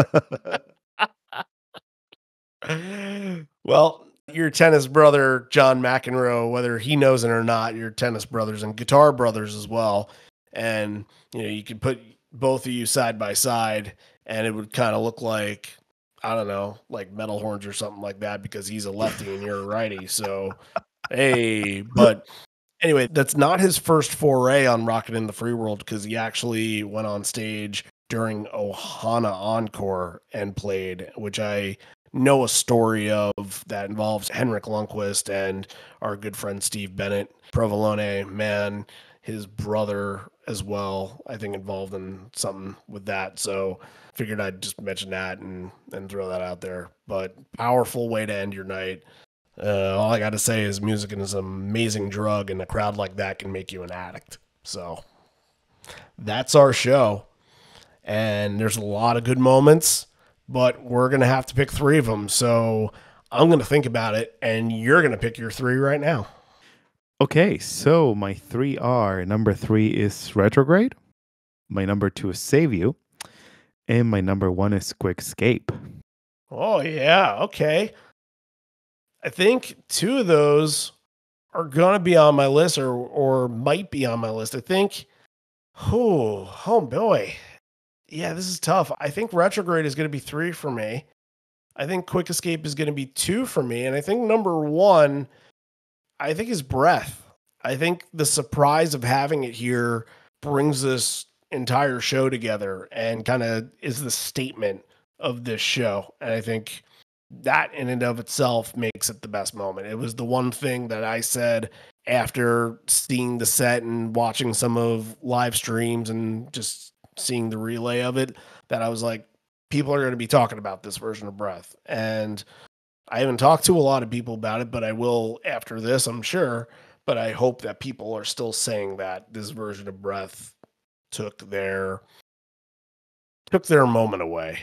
Well, your tennis brother, John McEnroe, whether he knows it or not, your tennis brothers and guitar brothers as well. And, you could put both of you side by side and it would kind of look like, I don't know, like metal horns or something like that, because he's a lefty and you're a righty. So, hey, but anyway, that's not his first foray on Rockin' in the Free World, because he actually went on stage during Ohana Encore and played, which I know a story of that involves Henrik Lundqvist and our good friend Steve Bennett, Provolone, man, his brother as well, I think involved in something with that. So figured I'd just mention that and throw that out there. But powerful way to end your night. All I got to say is music is an amazing drug, and a crowd like that can make you an addict. So that's our show. And there's a lot of good moments, but we're going to have to pick 3 of them. So I'm going to think about it, and you're going to pick your 3 right now. Okay, so my 3 are, number 3 is Retrograde, my number 2 is Save You, and my number 1 is Quick Escape. Oh, yeah. Okay. I think 2 of those are going to be on my list or might be on my list. I think, oh boy. Yeah, this is tough. I think Retrograde is going to be 3 for me. I think Quick Escape is going to be 2 for me. And I think number 1, I think is Breath. I think the surprise of having it here brings this entire show together and kind of is the statement of this show. And I think that in and of itself makes it the best moment. It was the one thing that I said after seeing the set and watching some of live streams and just seeing the relay of it, that I was like, people are going to be talking about this version of Breath. And I haven't talked to a lot of people about it, but I will after this, I'm sure. But I hope that people are still saying that this version of Breath took their moment away.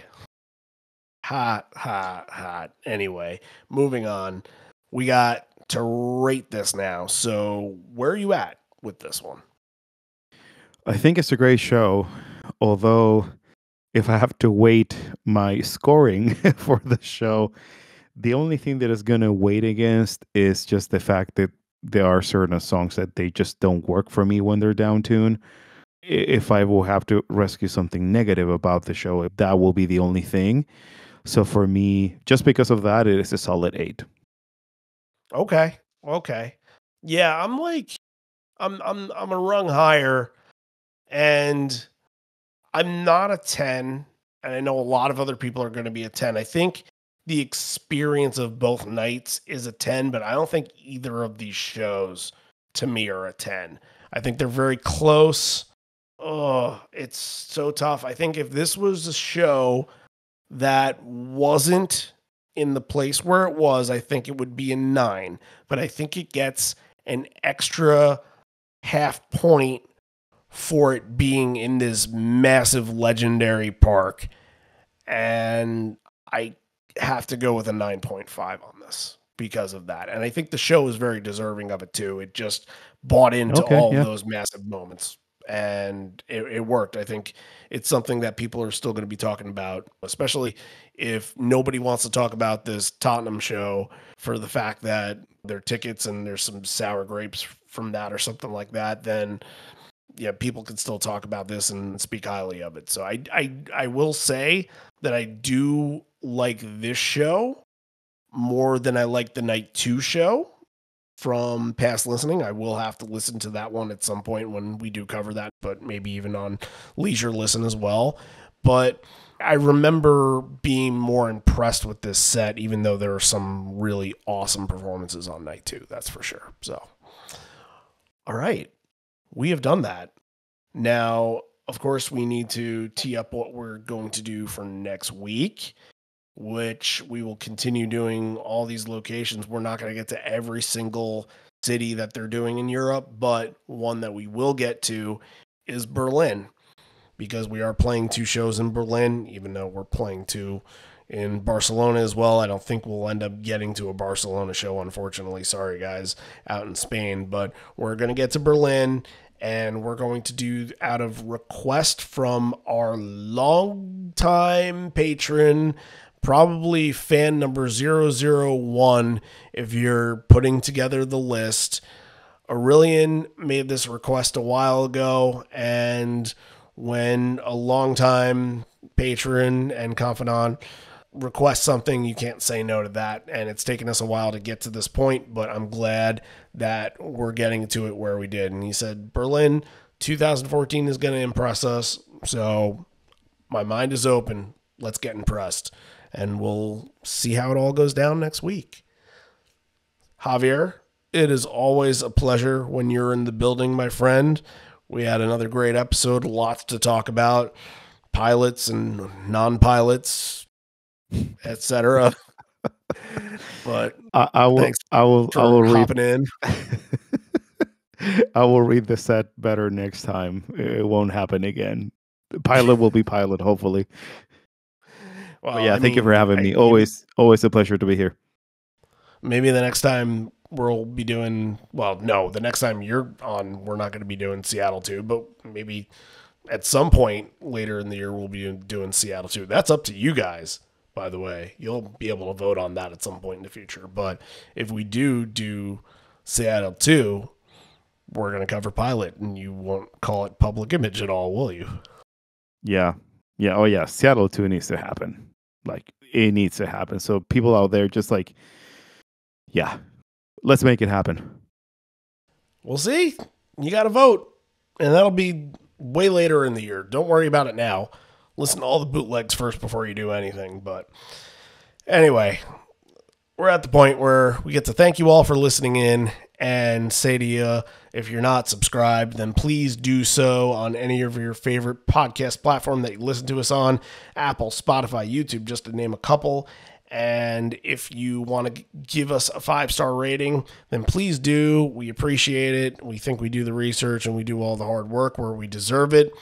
Hot. Anyway, moving on. We got to rate this now. So where are you at with this one? I think it's a great show, although if I have to weight my scoring for the show, the only thing that is going to weight against is just the fact that there are certain songs that they just don't work for me when they're down tune. If I will have to rescue something negative about the show, that will be the only thing. So for me, just because of that, it is a solid 8. Okay. Yeah, I'm a rung higher, and I'm not a 10, and I know a lot of other people are going to be a 10. I think the experience of both nights is a 10, but I don't think either of these shows to me are a 10. I think they're very close. Oh, it's so tough. I think if this was a show that wasn't in the place where it was, I think it would be a 9, but I think it gets an extra half point for it being in this massive legendary park. And I have to go with a 9.5 on this. because of that. And I think the show is very deserving of it too. It just bought into Okay, all of yeah. those massive moments. And it worked. I think it's something that people are still going to be talking about, especially if nobody wants to talk about this Tottenham show for the fact that their tickets and there's some sour grapes from that or something like that. Then yeah, people can still talk about this and speak highly of it. So I will say that I do like this show more than I like the Night 2 show from past listening. I will have to listen to that one at some point when we do cover that, but maybe even on leisure listen as well. But I remember being more impressed with this set, even though there are some really awesome performances on Night 2, that's for sure. So, all right, we have done that. Now, of course, we need to tee up what we're going to do for next week, which we will continue doing all these locations. We're not going to get to every single city that they're doing in Europe, but one that we will get to is Berlin, because we are playing 2 shows in Berlin, even though we're playing 2 in Barcelona as well. I don't think we'll end up getting to a Barcelona show, unfortunately. Sorry, guys, out in Spain, but we're going to get to Berlin. And we're going to do, out of request from our longtime patron, probably fan number 001, if you're putting together the list. Aurelian made this request a while ago, and when a longtime patron and confidant request something, you can't say no to that. And it's taken us a while to get to this point, but I'm glad that we're getting to it where we did. And he said, Berlin 2014 is going to impress us. So my mind is open. Let's get impressed. And we'll see how it all goes down next week. Javier, it is always a pleasure when you're in the building, my friend. We had another great episode, lots to talk about, pilots and non-pilots, etc. But I will. thanks I will. for I will read. hopping in. I will read the set better next time. It won't happen again. Pilot will be pilot, hopefully. Well, But yeah, thank you for having me. Always a pleasure to be here. Maybe the next time we'll be doing, well, no, the next time you're on, we're not going to be doing Seattle 2, but maybe at some point later in the year, we'll be doing Seattle 2. That's up to you guys, by the way. You'll be able to vote on that at some point in the future. But if we do Seattle 2, we're going to cover pilot, and you won't call it public image at all, will you? Yeah. Yeah. Oh, yeah. Seattle 2 needs to happen. Like, it needs to happen. So people out there, just like, yeah, let's make it happen. We'll see. You got to vote, and that'll be way later in the year. Don't worry about it now. Listen to all the bootlegs first before you do anything. But anyway, we're at the point where we get to thank you all for listening in and say to you, if you're not subscribed, then please do so on any of your favorite podcast platform that you listen to us on, Apple, Spotify, YouTube, just to name a couple. And if you want to give us a 5-star rating, then please do. We appreciate it. We think we do the research and we do all the hard work where we deserve it.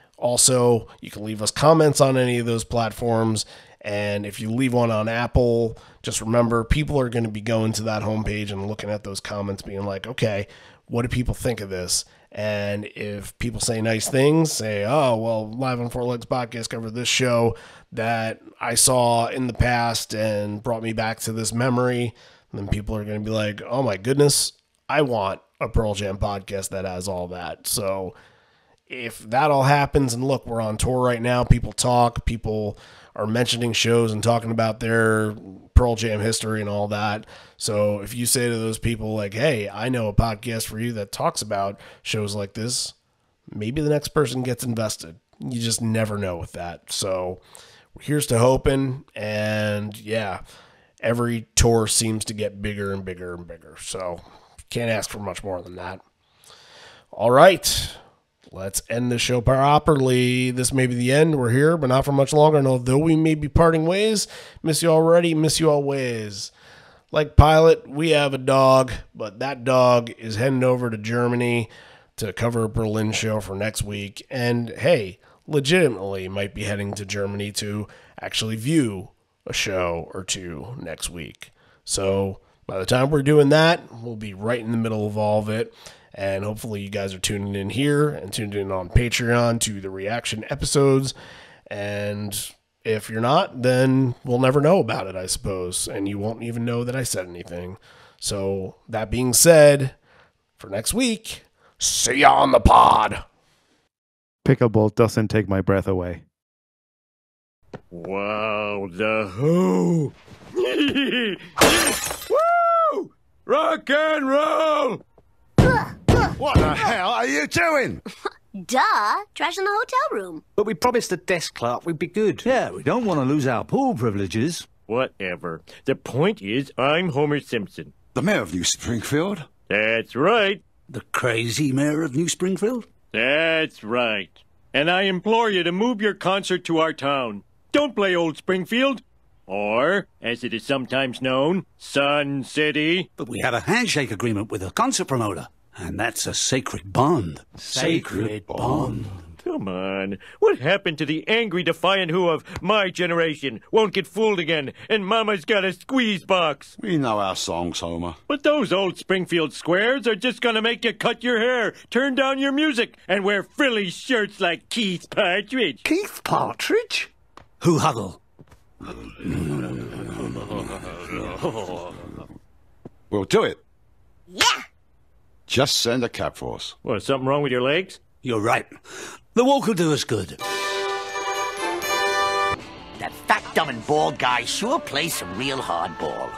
Also, you can leave us comments on any of those platforms. And if you leave one on Apple, just remember, people are going to be going to that homepage and looking at those comments being like, okay, what do people think of this? And if people say nice things, say, oh, well, Live on Four Legs podcast covered this show that I saw in the past and brought me back to this memory, then people are going to be like, oh my goodness, I want a Pearl Jam podcast that has all that. So if that all happens, and look, we're on tour right now, people talk, people are mentioning shows and talking about their Pearl Jam history and all that. So if you say to those people like, hey, I know a podcast for you that talks about shows like this, maybe the next person gets invested. You just never know with that. So here's to hoping. And yeah, every tour seems to get bigger and bigger and bigger. So can't ask for much more than that. All right. Let's end the show properly. This may be the end. We're here, but not for much longer. And although we may be parting ways, miss you already, miss you always. Like Pilot, we have a dog, but that dog is heading over to Germany to cover a Berlin show for next week. And hey, legitimately might be heading to Germany to actually view a show or two next week. So By the time we're doing that, we'll be right in the middle of all of it. And hopefully you guys are tuning in here and tuned in on Patreon to the reaction episodes. And if you're not, then we'll never know about it, I suppose. And you won't even know that I said anything. So that being said, for next week, see ya on the pod. Pickleball doesn't take my breath away. Wow, the Who! Woo! Rock and roll! What the hell are you doing? Duh, trashing the hotel room. But we promised the desk clerk we'd be good. Yeah, we don't want to lose our pool privileges. Whatever. The point is, I'm Homer Simpson. The mayor of New Springfield? That's right. The crazy mayor of New Springfield? That's right. And I implore you to move your concert to our town. Don't play Old Springfield. Or, as it is sometimes known, Sun City. But we had a handshake agreement with a concert promoter. And that's a sacred bond. Sacred bond. Come on. What happened to the angry, defiant Who of my generation? Won't get fooled again, and Mama's got a squeeze box. We know our songs, Homer. But those old Springfield squares are just gonna make you cut your hair, turn down your music, and wear frilly shirts like Keith Partridge. Keith Partridge? Who huddle? We'll do it. Yeah. Just send a cab for us. What, something wrong with your legs? You're right. The walk will do us good. That fat, dumb, and bald guy sure plays some real hardball.